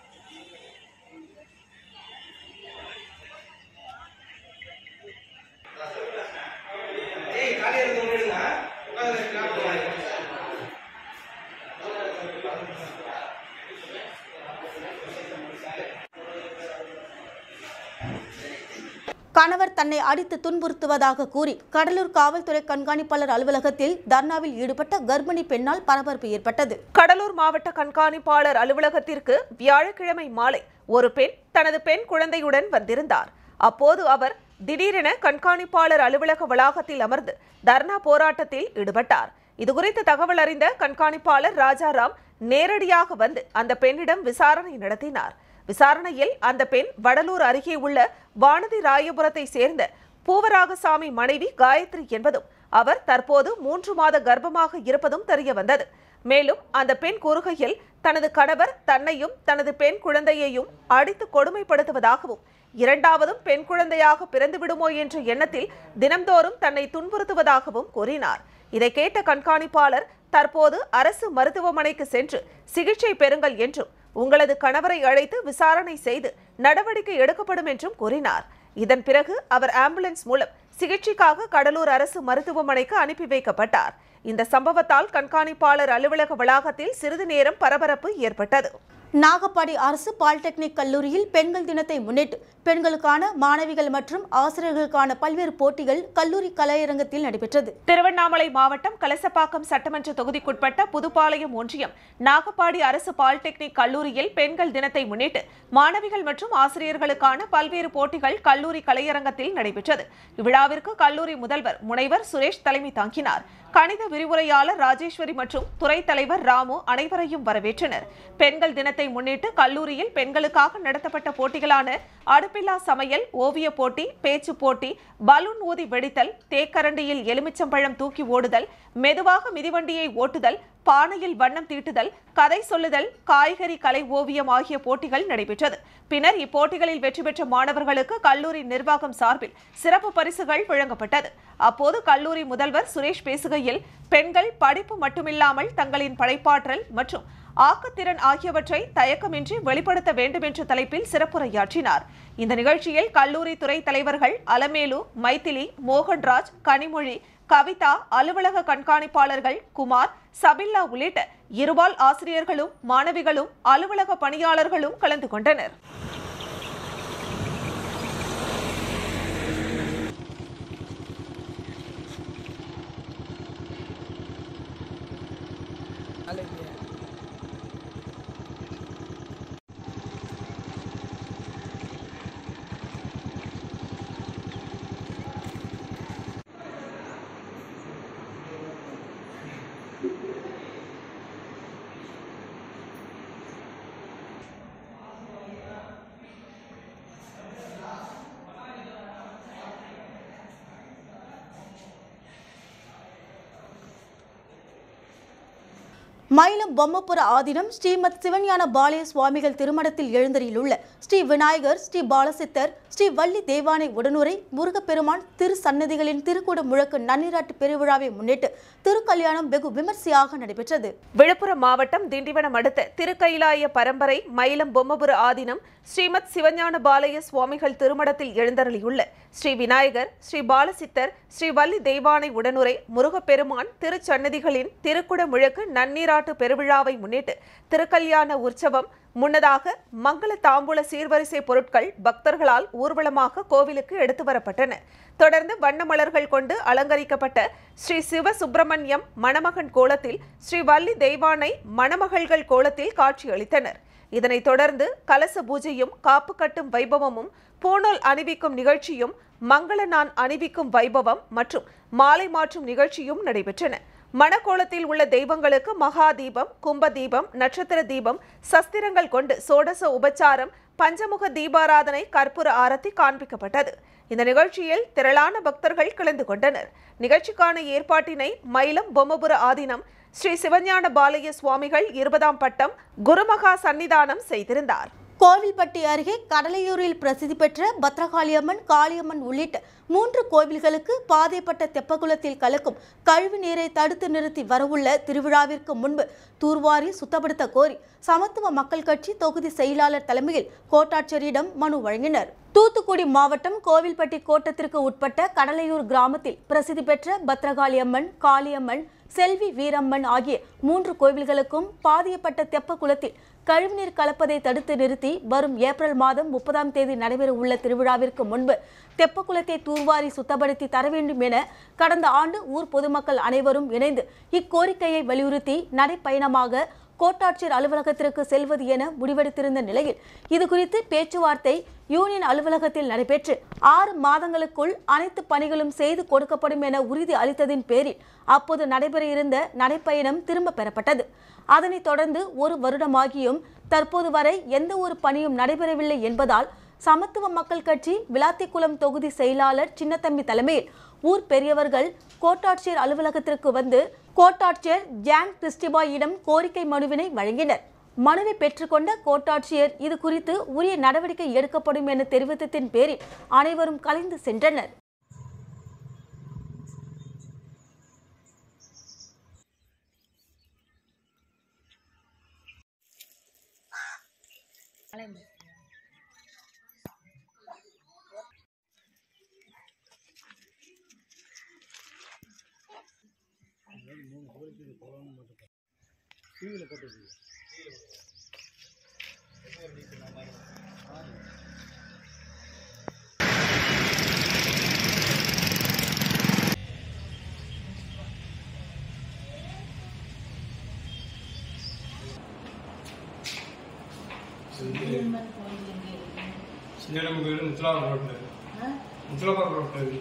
கணவர் தன்னை அடித்து துன்புறுத்துவதாக கூறி கடலூர் காவல்துறை கண்காணிப்பாளர் அலுவலகத்தில் தர்ணாவில் ஈடுபட்ட கர்ப்பிணி பெண்ணால் பரபரப்பு ஏற்பட்டது. கடலூர் மாவட்ட கண்காணிப்பாளர் அலுவலகத்திற்கு வியாழக்கிழமை மாலை ஒரு பெண் தனது பெண் குழந்தையுடன் வந்திருந்தார். அப்போது அவர் திடீரென கண்காணிப்பாளர் அலுவலக வளாகத்தில் அமர்ந்து தர்ணா போராட்டத்தில் ஈடுபட்டார். இதுகுறித்து தகவல் அறிந்த கண்காணிப்பாளர் ராஜாராம் நேரடியாக வந்து அந்த பெண்ணிடம் விசாரணை நடத்தினார். விசாரணையில் அந்த பெண் வடலூர் அருகே உள்ள வானதி ராயபுரத்தை சேர்ந்த பூவராகசாமி மனைவி காயத்ரி என்பதும் அவர் தற்போது மூன்று மாத கர்ப்பமாக இருப்பதும் தெரிய வந்தது. மேலும் அந்த பெண் கூறுகையில் தனது கணவர் தன்னையும் தனது பெண் குழந்தையையும் அடித்து கொடுமைப்படுத்துவதாகவும் இரண்டாவதும் பெண் குழந்தையாக பிறந்துவிடுமோ என்ற எண்ணத்தில் தினம்தோறும் தன்னை துன்புறுத்துவதாகவும் கூறினார். இதை கேட்ட கண்காணிப்பாளர் தற்போது அரசு மருத்துவமனைக்கு சென்று சிகிச்சை பெறுங்கள் என்றும் உங்களது கணவரை அழைத்து விசாரணை செய்து நடவடிக்கை எடுக்கப்படும் என்றும் கூறினார். இதன் பிறகு அவர் ஆம்புலன்ஸ் மூலம் சிகிச்சைக்காக கடலூர் அரசு மருத்துவமனைக்கு அனுப்பி வைக்கப்பட்டார். இந்த சம்பவத்தால் கண்காணிப்பாளர் அலுவலக வளாகத்தில் சிறிது நேரம் பரபரப்பு ஏற்பட்டது. நாகப்பாடி அரசு பாலிடெக்னிக் கல்லூரியில் பெண்கள் தினத்தை முன்னிட்டு பெண்களுக்கான மாணவிகள் மற்றும் ஆசிரியர்களுக்கான பல்வேறு போட்டிகள் கல்லூரி கலையரங்கத்தில் நடைபெற்றது. திருவண்ணாமலை மாவட்டம் கலசப்பாக்கம் சட்டமன்ற தொகுதிக்குட்பட்ட புதுப்பாளையம் ஒன்றியம் நாகப்பாடி அரசு பாலிடெக்னிக் கல்லூரியில் பெண்கள் தினத்தை முன்னிட்டு மாணவிகள் மற்றும் ஆசிரியர்களுக்கான பல்வேறு போட்டிகள் கல்லூரி கலையரங்கத்தில் நடைபெற்றது. இவ்விழாவிற்கு கல்லூரி முதல்வர் முனைவர் சுரேஷ் தலைமை தாங்கினார். கணித விரிவுரையாளர் ராஜேஸ்வரி மற்றும் துறை தலைவர் ராமு அனைவரையும் வரவேற்றனர். பெண்கள் தினத்தை முன்னிட்டு கல்லூரியில் பெண்களுக்காக நடத்தப்பட்ட போட்டிகளான அடுப்பில்லா சமையல், ஓவிய போட்டி, பேச்சு போட்டி, பலூன் ஊதி வெடித்தல், தேக்கரண்டியில் எலுமிச்சம்பழம் தூக்கி ஓடுதல், மெதுவாக மிதிவண்டியை ஓட்டுதல், பானையில் வண்ணம் தீட்டுதல், கதை சொல்லுதல், காய்கறி கலை ஓவியம் ஆகிய போட்டிகள் நடைபெற்றது. பின்னர் இப்போட்டிகளில் வெற்றி பெற்ற மாணவர்களுக்கு கல்லூரி நிர்வாகம் சார்பில் சிறப்பு பரிசுகள் வழங்கப்பட்டது. அப்போது கல்லூரி முதல்வர் சுரேஷ் பேசுகையில் பெண்கள் படிப்பு மட்டுமில்லாமல் தங்களின் படைப்பாற்றல் மற்றும் ஆக்கத்திறன் ஆகியவற்றை தயக்கமின்றி வெளிப்படுத்த வேண்டும் என்ற தலைப்பில் சிறப்புரையாற்றினார். இந்த நிகழ்ச்சியில் கல்லூரி துறை தலைவர்கள் அலமேலு, மைதிலி, மோகன்ராஜ், கனிமொழி, கவிதா, அலுவலக கண்காணிப்பாளர்கள் குமார், சபில்லா உள்ளிட்ட இருபால் ஆசிரியர்களும் மாணவிகளும் அலுவலக பணியாளர்களும் கலந்து கொண்டனர். மயிலம் பொம்மபுர ஆதீனம் ஸ்ரீமத் சிவஞான பாலய சுவாமிகள் திருமணத்தில் எழுந்தருளியுள்ள ஸ்ரீ விநாயகர், ஸ்ரீ பாலசித்தர், ஸ்ரீ வள்ளி தேவானை உடனுரை முருகப்பெருமான் திரு சன்னதிகளின் திருக்கூட முழக்கு நன்னீராட்டு பெருவிழாவை முன்னிட்டு திருக்கல்யாணம் வெகு விமர்சையாக நடைபெற்றது. விழுப்புரம் மாவட்டம் திண்டிவனம் அடுத்த திருக்கைலாய பரம்பரை மயிலம் பொம்மபுர ஆதீனம் ஸ்ரீமத் சிவஞான பாலய சுவாமிகள் திருமணத்தில் எழுந்தருளியுள்ள ஸ்ரீ விநாயகர், ஸ்ரீ பாலசித்தர், ஸ்ரீ வள்ளி தெய்வானை உடனுரை முருகப்பெருமான் திருச்சன்னதிகளின் திருக்குட முழக்கு நன்னீராட்டு பெருவிழாவை முன்னிட்டு திருக்கல்யாண உற்சவம் முன்னதாக மங்கள தாம்பூல சீர்வரிசை பொருட்கள் பக்தர்களால் ஊர்வலமாக கோவிலுக்கு எடுத்து வரப்பட்டன. தொடர்ந்து வண்ண மலர்கள் கொண்டு அலங்கரிக்கப்பட்ட ஸ்ரீ சிவ சுப்பிரமணியம் மணமகன் கோலத்தில், ஸ்ரீ வள்ளி தெய்வானை மணமகள்கள் கோலத்தில் காட்சியளித்தனர். இதனைத் தொடர்ந்து கலச பூஜையும், காப்பு கட்டும் வைபவமும், பூணூல் அணிவிக்கும் நிகழ்ச்சியும், மங்கள நான் அணிவிக்கும் வைபவம் மற்றும் மாலை மாற்றும் நிகழ்ச்சியும் நடைபெற்றன. மணக்கோலத்தில் உள்ள தெய்வங்களுக்கு மகா தீபம், கும்ப தீபம், நட்சத்திர தீபம், சஸ்திரங்கள் கொண்டு சோடச உபச்சாரம், பஞ்சமுக தீபாராதனை, கற்பூர ஆரத்தி காண்பிக்கப்பட்டது. இந்த நிகழ்ச்சியில் திரளான பக்தர்கள் கலந்து கொண்டனர். நிகழ்ச்சிக்கான ஏற்பாட்டினை மயிலம் பொம்மபுர ஆதீனம் ஸ்ரீ சிவஞான பாலய சுவாமிகள் இருபதாம் பட்டம் குருமகா சன்னிதானம் செய்திருந்தார். கோவில்பட்டி அருகே கடலையூரில் பிரசித்தி பெற்ற பத்ரகாளியம்மன், காளியம்மன் உள்ளிட்ட மூன்று கோவில்களுக்கு பாதைப்பட்ட தெப்பகுளத்தில் கலக்கும் கழிவு நீரை தடுத்து நிறுத்தி வரவுள்ள திருவிழாவிற்கு முன்பு தூர்வாரி சுத்தப்படுத்த கோரி சமத்துவ மக்கள் கட்சி தொகுதி செயலாளர் தலைமையில் கோட்டாட்சியரிடம் மனு வழங்கினர். தூத்துக்குடி மாவட்டம் கோவில்பட்டி கோட்டத்திற்கு உட்பட்ட கடலையூர் கிராமத்தில் பிரசித்தி பெற்ற பத்ரகாளியம்மன், காளியம்மன், செல்வி வீரம்மன் ஆகிய மூன்று கோவில்களுக்கும் பாதியப்பட்ட தெப்ப குளத்தில் கழிவுநீர் கலப்பதை தடுத்து நிறுத்தி வரும் ஏப்ரல் மாதம் முப்பதாம் தேதி நடைபெற உள்ள திருவிழாவிற்கு முன்பு தெப்ப குளத்தை தூர்வாரி சுத்தப்படுத்தி தர வேண்டும் என கடந்த ஆண்டு ஊர் பொதுமக்கள் அனைவரும் இணைந்து இக்கோரிக்கையை வலியுறுத்தி நடைப்பயணமாக கோட்டாட்சியர் அலுவலகத்திற்கு செல்வது என முடிவெடுத்திருந்த நிலையில் இதுகுறித்து பேச்சுவார்த்தை யூனியன் அலுவலகத்தில் நடைபெற்று ஆறு மாதங்களுக்குள் அனைத்து பணிகளும் செய்து கொடுக்கப்படும் என உறுதி அளித்ததின் பேரில் அப்போது நடைபெற இருந்த நடைப்பயணம் திரும்ப பெறப்பட்டது. அதனைத் தொடர்ந்து ஒரு வருடமாகியும் தற்போது வரை எந்த ஒரு பணியும் நடைபெறவில்லை என்பதால் சமத்துவ மக்கள் கட்சி விளாத்திக்குளம் தொகுதி செயலாளர் சின்னத்தம்பி தலைமையில் ஊர் பெரியவர்கள் கோட்டாட்சியர் அலுவலகத்திற்கு வந்து கோட்டாட்சியர் ஜான் கிறிஸ்டிபாயிடம் கோரிக்கை மனுவினை வழங்கினர். மனுவை பெற்றுக்கொண்ட கோட்டாட்சியர் இது குறித்து உரிய நடவடிக்கை எடுக்கப்படும் என தெரிவித்ததின் பேரில் அனைவரும் கலைந்து சென்றனர். சின்ன வீடு முத்துலாபுரம் ரோட்டில் முத்துலாபுரம் ரோட்டில்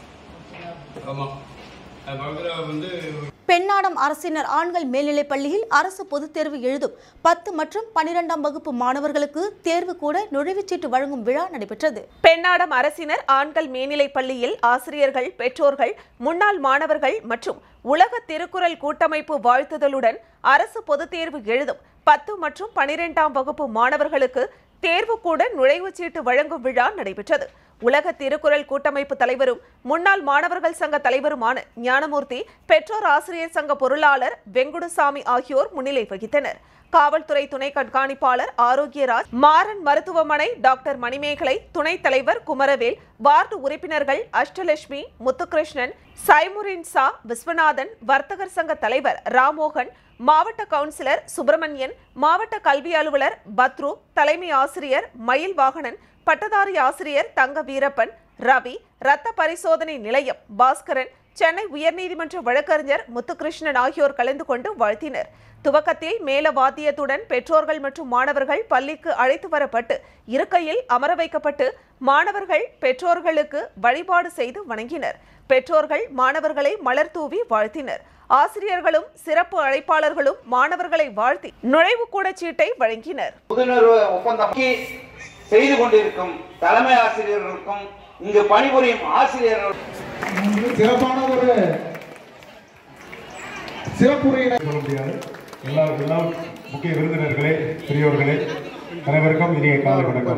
ஆமாம் அது பக்கத்தில் வந்து பெண்ணாடம் அரசினர் ஆண்கள் மேல்நிலைப் பள்ளியில் அரசு பொதுத் தேர்வு எழுதும் பத்து மற்றும் பனிரெண்டாம் வகுப்பு மாணவர்களுக்கு தேர்வு கூட நுழைவுச்சீட்டு வழங்கும் விழா நடைபெற்றது. பெண்ணாடம் அரசினர் ஆண்கள் மேல்நிலைப் பள்ளியில் ஆசிரியர்கள், பெற்றோர்கள், முன்னாள் மாணவர்கள் மற்றும் உலக திருக்குறள் கூட்டமைப்பு வாழ்த்துதலுடன் அரசு பொதுத் தேர்வு எழுதும் பத்து மற்றும் பனிரெண்டாம் வகுப்பு மாணவர்களுக்கு தேர்வு கூட நுழைவுச்சீட்டு வழங்கும் விழா நடைபெற்றது. உலக திருக்குறள் கூட்டமைப்பு தலைவரும் முன்னாள் மாணவர்கள் சங்க தலைவருமான ஞானமூர்த்தி, பெற்றோர் ஆசிரியர் சங்க பொருளாளர் வெங்குடுசாமி ஆகியோர் முன்னிலை வகித்தனர். காவல்துறை துணை கண்காணிப்பாளர் ஆரோக்கியராஜ், மாறன் மருத்துவமனை டாக்டர் மணிமேகலை, துணைத் தலைவர் குமரவேல், வார்டு உறுப்பினர்கள் அஷ்டலட்சுமி, முத்துகிருஷ்ணன், சைமுரின் சா, விஸ்வநாதன், வர்த்தகர் சங்க தலைவர் ராமோகன், மாவட்ட கவுன்சிலர் சுப்பிரமணியன், மாவட்ட கல்வி அலுவலர் பத்ரு, தலைமை ஆசிரியர் மயில் வாகனன், பட்டதாரி ஆசிரியர் தங்க வீரப்பன், ரவி, இரத்த பரிசோதனை நிலையம் பாஸ்கரன், சென்னை உயர்நீதிமன்ற வழக்கறிஞர் முத்துகிருஷ்ணன் ஆகியோர் கலந்து கொண்டு வாழ்த்தினர். துவக்கத்தில் மேல வாத்தியத்துடன் பெற்றோர்கள் மற்றும் மாணவர்கள் பள்ளிக்கு அழைத்து வரப்பட்டு இருக்கையில் அமர வைக்கப்பட்டு மாணவர்கள் பெற்றோர்களுக்கு வழிபாடு செய்து வணங்கினர். பெற்றோர்கள் மாணவர்களை மலர் தூவி வாழ்த்தினர். ஆசிரியர்களும் சிறப்பு அழைப்பாளர்களும் மாணவர்களை வாழ்த்தி நுழைவு கூட சீட்டை வழங்கினர். ஒப்பந்தம் செய்து கொண்டிருக்கும் தலைமை ஆசிரியர்களுக்கும் இங்கு பணிபுரியும் ஆசிரியர்கள் சிறப்பான ஒரு சிறப்புரையினை சொல்ல முடியாது. எல்லா எல்லா முக்கிய விருந்தினர்களே, பெரியோர்களே, அனைவருக்கும் இனிய காலை வணக்கம்.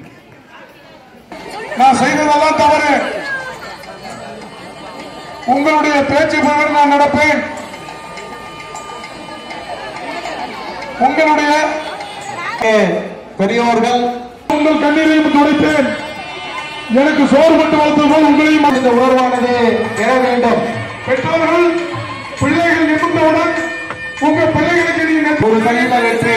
நான் செய்ததெல்லாம் தவறு. உங்களுடைய பேச்சு போல் நான் நடப்பேன். உங்களுடைய பெரியோர்கள் உங்கள் கண்ணீரையும் துடைப்பேன். எனக்கு சோறு மட்டும் வளர்த்ததும் உங்களையும் இந்த உணர்வானது பெற வேண்டும். பெற்றோர்கள் பிள்ளைகள் நிமிர்ந்தவுடன் உங்க பிள்ளைகளுக்கு நீங்க ஒரு கையில வெற்றி.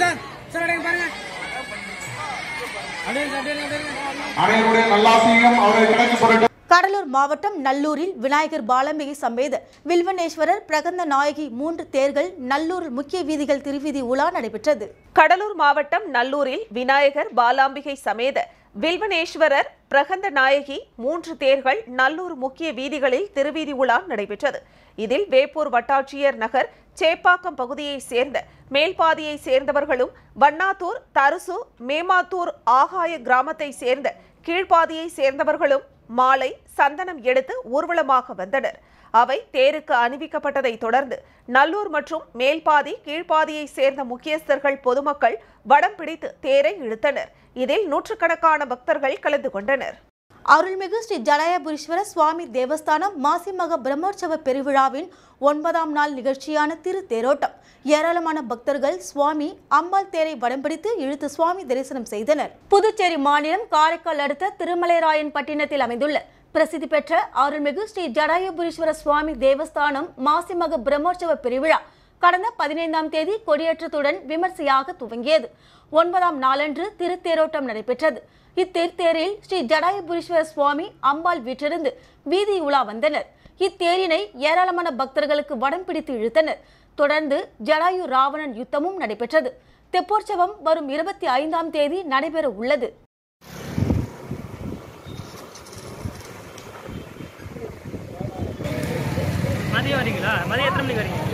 அனைவருடைய நல்லாசியும் அவரை கணக்கு பொருட்கள். கடலூர் மாவட்டம் நல்லூரில் விநாயகர் பாலாம்பிகை சமேத வில்வனேஸ்வரர் பிரகந்த நாயகி மூன்று தேர்கள் நல்லூர் முக்கிய வீதிகள் திருவீதி உலா நடைபெற்றது. கடலூர் மாவட்டம் நல்லூரில் விநாயகர் பாலாம்பிகை சமேத வில்வனேஸ்வரர் பிரகந்த நாயகி மூன்று தேர்கள் நல்லூர் முக்கிய வீதிகளில் திருவீதி உலா நடைபெற்றது. இதில் வேப்பூர் வட்டாட்சியர் நகர் சேப்பாக்கம் பகுதியை சேர்ந்த மேல்பாதியை சேர்ந்தவர்களும், வண்ணாத்தூர், தருசு, மேமாத்தூர், ஆகாய கிராமத்தை சேர்ந்த கீழ்பாதியை சேர்ந்தவர்களும் மாலை சந்தனம் எடுத்து ஊர்வலமாக வந்தனர். அவை தேருக்கு அணிவிக்கப்பட்டதை தொடர்ந்து நல்லூர் மற்றும் மேல்பாதி, கீழ்பாதியை சேர்ந்த முக்கியஸ்தர்கள், பொதுமக்கள் வடம் பிடித்து தேரை இழுத்தனர். இதில் நூற்றுக்கணக்கான பக்தர்கள் கலந்து கொண்டனர். அருள்மிகு ஸ்ரீ ஜடாயபுரீஸ்வர சுவாமி தேவஸ்தானம் மாசிமக பிரம்மோற்சவ பெருவிழாவின் ஒன்பதாம் நாள் நிகழ்ச்சியான திரு தேரோட்டம். ஏராளமான பக்தர்கள் சுவாமி அம்பாள் தேரை வடம்பிடித்து இழுத்து சுவாமி தரிசனம் செய்தனர். புதுச்சேரி மாநிலம் காரைக்கால் அடுத்த திருமலைராயன் பட்டினத்தில் அமைந்துள்ள பிரசித்தி பெற்ற அருள்மிகு ஸ்ரீ ஜடாயபுரீஸ்வர சுவாமி தேவஸ்தானம் மாசிமக பிரம்மோற்சவ பெருவிழா கடந்த பதினைந்தாம் தேதி கொடியேற்றத்துடன் விமர்சையாக துவங்கியது. ஒன்பதாம் நாளன்று திருத்தேரோட்டம் நடைபெற்றது. இத்தேர்த்தேரில் ஸ்ரீ ஜடாயபுரீஸ்வர சுவாமி அம்பாள் வீற்றிருந்து வீதி உலா வந்தனர். இத்தேரினை ஏராளமான பக்தர்களுக்கு வடம் பிடித்து இழுத்தனர். தொடர்ந்து ஜடாயு ராவணன் யுத்தமும் நடைபெற்றது. தெப்போற்சவம் வரும் இருபத்தி ஐந்தாம் தேதி நடைபெற உள்ளது. மதியம் வரீங்களா? மதியம் எத்தனை மணிக்கு வரீங்க?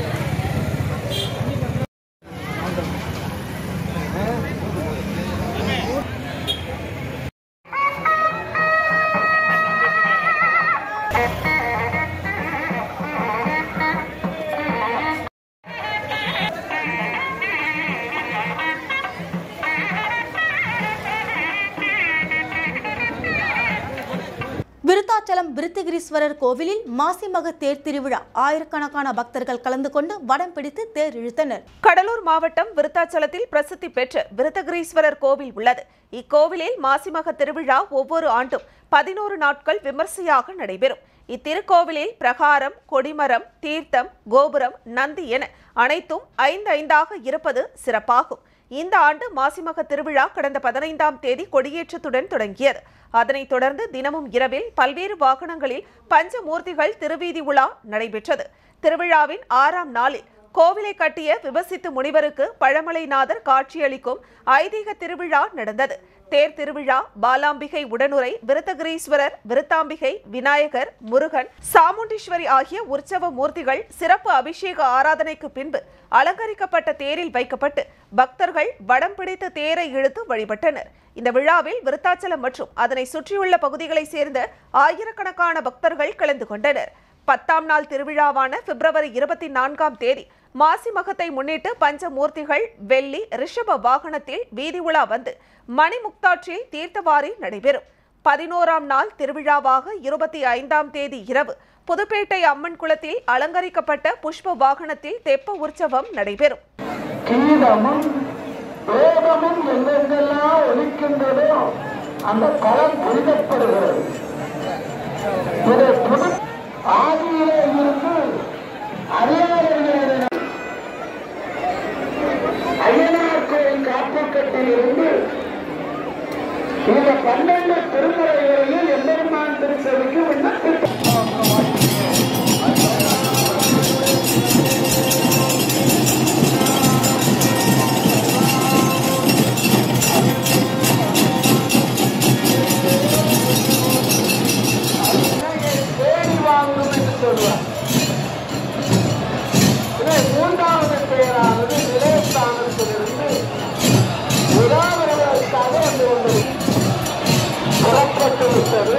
விருத்தாச்சலம் விருத்திகிரீஸ்வரர் கோவிலில் மாசிமக தேர் திருவிழா. ஆயிரக்கணக்கான பக்தர்கள் கலந்து கொண்டு வடம் பிடித்து தேர் இழுத்தனர். கடலூர் மாவட்டம் விருத்தாச்சலத்தில் பிரசித்தி பெற்ற விருத்தகிரீஸ்வரர் கோவில் உள்ளது. இக்கோவிலில் மாசிமக திருவிழா ஒவ்வொரு ஆண்டும் பதினோரு நாட்கள் விமர்சையாக நடைபெறும். இத்திருக்கோவிலில் பிரகாரம், கொடிமரம், தீர்த்தம், கோபுரம், நந்தி என அனைத்தும் ஐந்து ஐந்தாக இருப்பது சிறப்பாகும். இந்த ஆண்டு மாசிமக திருவிழா கடந்த பதினைந்தாம் தேதி கொடியேற்றத்துடன் தொடங்கியது. அதனைத் தொடர்ந்து தினமும் இரவில் பல்வேறு வாகனங்களில் பஞ்சமூர்த்திகள் திருவீதி உலா நடைபெற்றது. திருவிழாவின் ஆறாம் நாளில் கோவிலை கட்டிய விபசித்து முனிவருக்கு பழமலைநாதர் காட்சியளிக்கும் ஐதீக திருவிழா நடந்தது. தேர் திருவிழா பாலாம்பிகை உடனுரை, விருத்தகிரீஸ்வரர், விருத்தாம்பிகை, விநாயகர், முருகன், சாமுண்டீஸ்வரி ஆகிய உற்சவ மூர்த்திகள் சிறப்பு அபிஷேக ஆராதனைக்கு பின்பு அலங்கரிக்கப்பட்ட தேரில் வைக்கப்பட்டு பக்தர்கள் வடம் பிடித்து தேரை இழுத்து வழிபட்டனர். இந்த விழாவில் விருத்தாச்சலம் மற்றும் அதனை சுற்றியுள்ள பகுதிகளை சேர்ந்த ஆயிரக்கணக்கான பக்தர்கள் கலந்து கொண்டனர். பத்தாம் நாள் திருவிழாவான பிப்ரவரி இருபத்தி நான்காம் தேதி மாசி மகத்தை முன்னிட்டு பஞ்சமூர்த்திகள் வெள்ளி ரிஷப வாகனத்தில் வீதி உலா வந்து மணிமுக்தாற்றில் தீர்த்தவாரி நடைபெறும். பதினோராம் நாள் திருவிழாவாக இருபத்தி ஐந்தாம் தேதி இரவு புதுப்பேட்டை அம்மன் குளத்தில் அலங்கரிக்கப்பட்ட புஷ்ப வாகனத்தில் தெப்ப உற்சவம் நடைபெறும். அந்த களம் புரிதப்படுகிறது. ஆதியிலே இருந்து அறியாதவர்களிடம் ஐயனார் கோயில் காப்பகத்தில் இருந்து இந்த பன்னெண்டு திருமுறைகளில் எம்பெருமான் திருச்சபைக்கு விண்ணப்பித்தார். மூன்றாவது பெயரானது நிலையஸ்தானத்திலிருந்து உதாரணங்களுக்காக வந்து கொண்டது புறப்பட்டு விட்டது.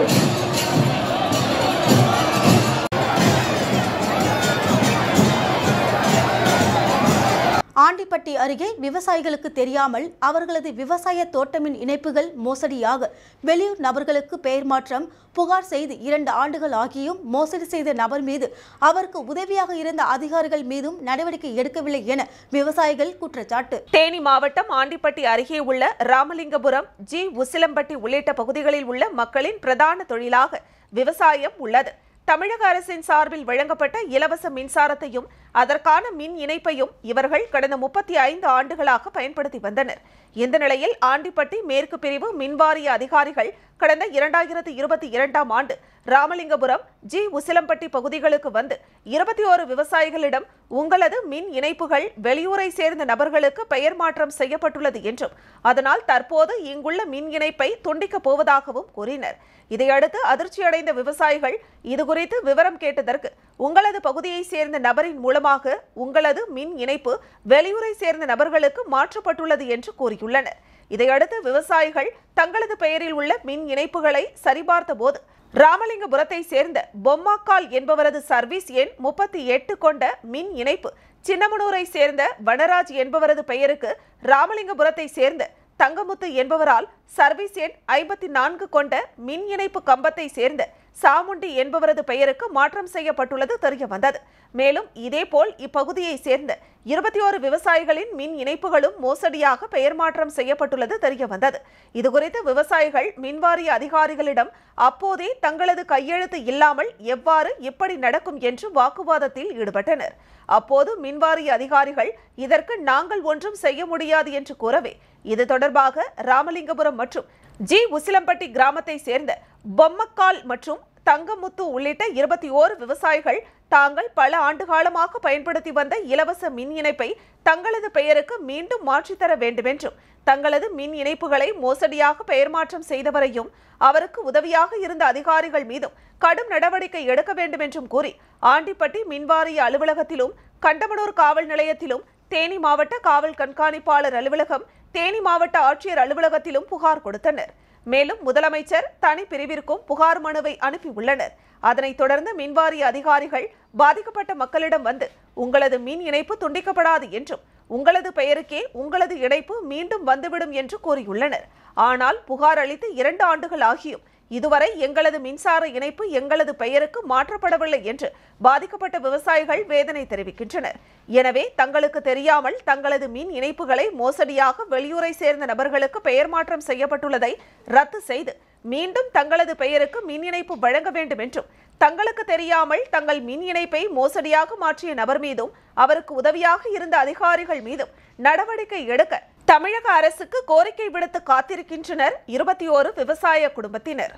ஆண்டிப்பட்டி அருகே விவசாயிகளுக்கு தெரியாமல் அவர்களது விவசாய தோட்டமின் இணைப்புகள் மோசடியாக வெளியூர் நபர்களுக்கு பெயர் மாற்றம் புகார் செய்து இரண்டு ஆண்டுகள் ஆகியும் மோசடி செய்த நபர் மீது அவருக்கு உதவியாக இருந்த அதிகாரிகள் மீதும் நடவடிக்கை எடுக்கவில்லை என விவசாயிகள் குற்றச்சாட்டு. தேனி மாவட்டம் ஆண்டிப்பட்டி அருகே உள்ள ராமலிங்கபுரம், ஜி உசிலம்பட்டி உள்ளிட்ட பகுதிகளில் உள்ள மக்களின் பிரதான தொழிலாக விவசாயம் உள்ளது. தமிழக அரசின் சார்பில் வழங்கப்பட்ட இலவச மின்சாரத்தையும் அதற்கான மின் இணைப்பையும் இவர்கள் கடந்த முப்பத்தி ஐந்து ஆண்டுகளாக பயன்படுத்தி வந்தனர். இந்த நிலையில் ஆண்டிப்பட்டி மேற்கு பிரிவு மின்வாரிய அதிகாரிகள் கடந்த இரண்டாயிரத்தி இருபத்தி இரண்டாம் ஆண்டு ராமலிங்கபுரம், ஜி உசிலம்பட்டி பகுதிகளுக்கு வந்து இருபத்தி ஓரு விவசாயிகளிடம் உங்களது மின் இணைப்புகள் வெளியூரை சேர்ந்த நபர்களுக்கு பெயர் மாற்றம் செய்யப்பட்டுள்ளது என்றும் அதனால் தற்போது இங்குள்ள மின் இணைப்பை துண்டிக்கப் போவதாகவும் கூறினர். இதையடுத்து அதிர்ச்சியடைந்த விவசாயிகள் இதுகுறித்து விவரம் கேட்டதற்கு உங்களது பகுதியை சேர்ந்த நபரின் மூலமாக உங்களது மின் இணைப்பு வெளியூரை சேர்ந்த நபர்களுக்கு மாற்றப்பட்டுள்ளது என்று கூறியுள்ளனர். இதையடுத்து விவசாயிகள் தங்களது பெயரில் உள்ள மின் இணைப்புகளை சரிபார்த்த போது ராமலிங்கபுரத்தை சேர்ந்த பொம்மாக்கால் என்பவரது சர்வீஸ் எண் முப்பத்தி எட்டு கொண்ட மின் இணைப்பு சின்னமனூரை சேர்ந்த வனராஜ் என்பவரது பெயருக்கு ராமலிங்கபுரத்தை சேர்ந்த தங்கமுத்து என்பவரால் சர்வீஸ் எண் ஐம்பத்தி நான்கு கொண்ட மின் இணைப்பு கம்பத்தை சேர்ந்த சாமுண்டி என்பவரது பெயருக்கு மாற்றம் செய்யப்பட்டுள்ளது தெரிய வந்தது. மேலும் இதேபோல் இப்பகுதியை சேர்ந்த இருபத்தி ஓரு விவசாயிகளின் மின் இணைப்புகளும் மோசடியாக பெயர் மாற்றம் செய்யப்பட்டுள்ளது தெரிய வந்தது. இதுகுறித்து விவசாயிகள் மின்வாரிய அதிகாரிகளிடம் அப்போதே தங்களது கையெழுத்து இல்லாமல் எவ்வாறு இப்படி நடக்கும் என்று வாக்குவாதத்தில் ஈடுபட்டனர். அப்போது மின்வாரிய அதிகாரிகள் இதற்கு நாங்கள் ஒன்றும் செய்ய முடியாது என்று கூறவே இது தொடர்பாக ராமலிங்கபுரம் மற்றும் ஜி உசிலம்பட்டி கிராமத்தை சேர்ந்த பொம்மக்கால் மற்றும் தங்கமுத்து உள்ளிட்ட இருபத்தி ஓரு விவசாயிகள் தாங்கள் பல ஆண்டுகாலமாக பயன்படுத்தி வந்த இலவச மின் இணைப்பை தங்களது பெயருக்கு மீண்டும் மாற்றித்தர வேண்டுமென்றும் தங்களது மின் இணைப்புகளை மோசடியாக பெயர் மாற்றம் செய்தவரையும் அவருக்கு உதவியாக இருந்த அதிகாரிகள் மீதும் கடும் நடவடிக்கை எடுக்க வேண்டும் என்றும் கூறி ஆண்டிப்பட்டி மின்வாரிய அலுவலகத்திலும் கண்டமனூர் காவல் நிலையத்திலும் தேனி மாவட்ட காவல் கண்காணிப்பாளர் அலுவலகம், தேனி மாவட்ட ஆட்சியர் அலுவலகத்திலும் புகார் கொடுத்தனர். மேலும் முதலமைச்சர் தனி பிரிவிற்கும் புகார் மனுவை அனுப்பியுள்ளனர். அதனைத் தொடர்ந்து மின்வாரிய அதிகாரிகள் பாதிக்கப்பட்ட மக்களிடம் வந்து உங்களது மின் இணைப்பு துண்டிக்கப்படாது என்றும் உங்களது பெயருக்கே உங்களது இணைப்பு மீண்டும் வந்துவிடும் என்று கூறியுள்ளனர். ஆனால் புகார் அளித்து இரண்டு ஆண்டுகள் ஆகியும் இதுவரை எங்களது மின்சார இணைப்பு எங்களது பெயருக்கு மாற்றப்படவில்லை என்று பாதிக்கப்பட்ட விவசாயிகள் வேதனை தெரிவிக்கின்றனர். எனவே தங்களுக்கு தெரியாமல் தங்களது மின் இணைப்புகளை மோசடியாக வெளியூரை சேர்ந்த நபர்களுக்கு பெயர் மாற்றம் செய்யப்பட்டுள்ளதை ரத்து செய்து மீண்டும் தங்களது பெயருக்கு மின் இணைப்பு வழங்க வேண்டும் என்றும் தங்களுக்கு தெரியாமல் தங்கள் மின் இணைப்பை மோசடியாக மாற்றிய நபர் மீதும் அவருக்கு உதவியாக இருந்த அதிகாரிகள் மீதும் நடவடிக்கை எடுக்க தமிழக அரசுக்கு கோரிக்கை விடுத்து காத்திருக்கின்றனர் இருபத்தி ஓரு விவசாய குடும்பத்தினர்.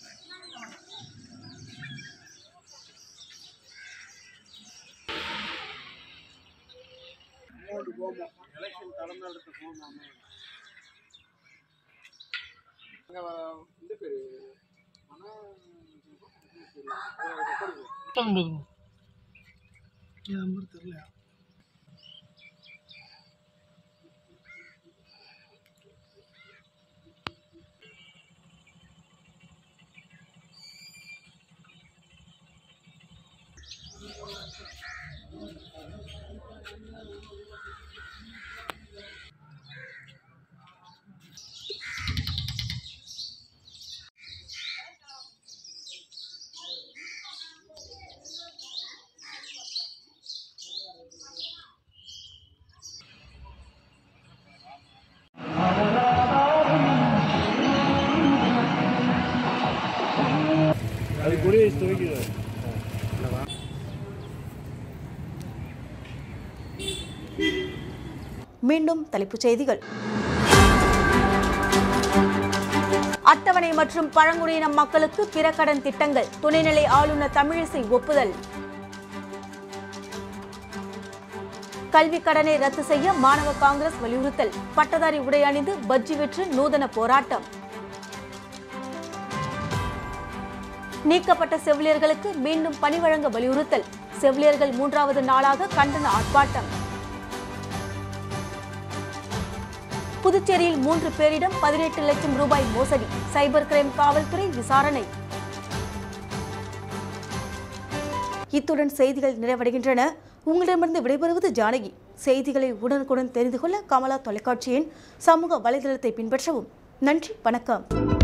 மீண்டும் தலைப்புச் செய்திகள். அட்டவணை மற்றும் பழங்குடியின மக்களுக்கு பிற கடன் திட்டங்கள் துணைநிலை ஆளுநர் தமிழிசை ஒப்புதல். கல்விக் கடனை ரத்து செய்ய மாணவ காங்கிரஸ் வலியுறுத்தல். பட்டதாரி உடை அணிந்து பஜ்ஜி விற்று நூதன போராட்டம். நீக்கப்பட்ட செவிலியர்களுக்கு மீண்டும் பணி வழங்க வலியுறுத்தல். செவிலியர்கள் மூன்றாவது நாளாக கண்டன ஆர்ப்பாட்டம். புதுச்சேரியில் மூன்று பேரிடம் பதினெட்டு லட்சம் ரூபாய் மோசடி. சைபர் கிரைம் காவல்துறை விசாரணை. இத்துடன் செய்திகள் நிறைவடைகின்றன. உங்களிடமிருந்து விடைபெறுவது ஜானகி. செய்திகளை உடனுக்குடன் தெரிந்து கொள்ள கமலா தொலைக்காட்சியின் சமூக வலைதளத்தை பின்பற்றவும். நன்றி, வணக்கம்.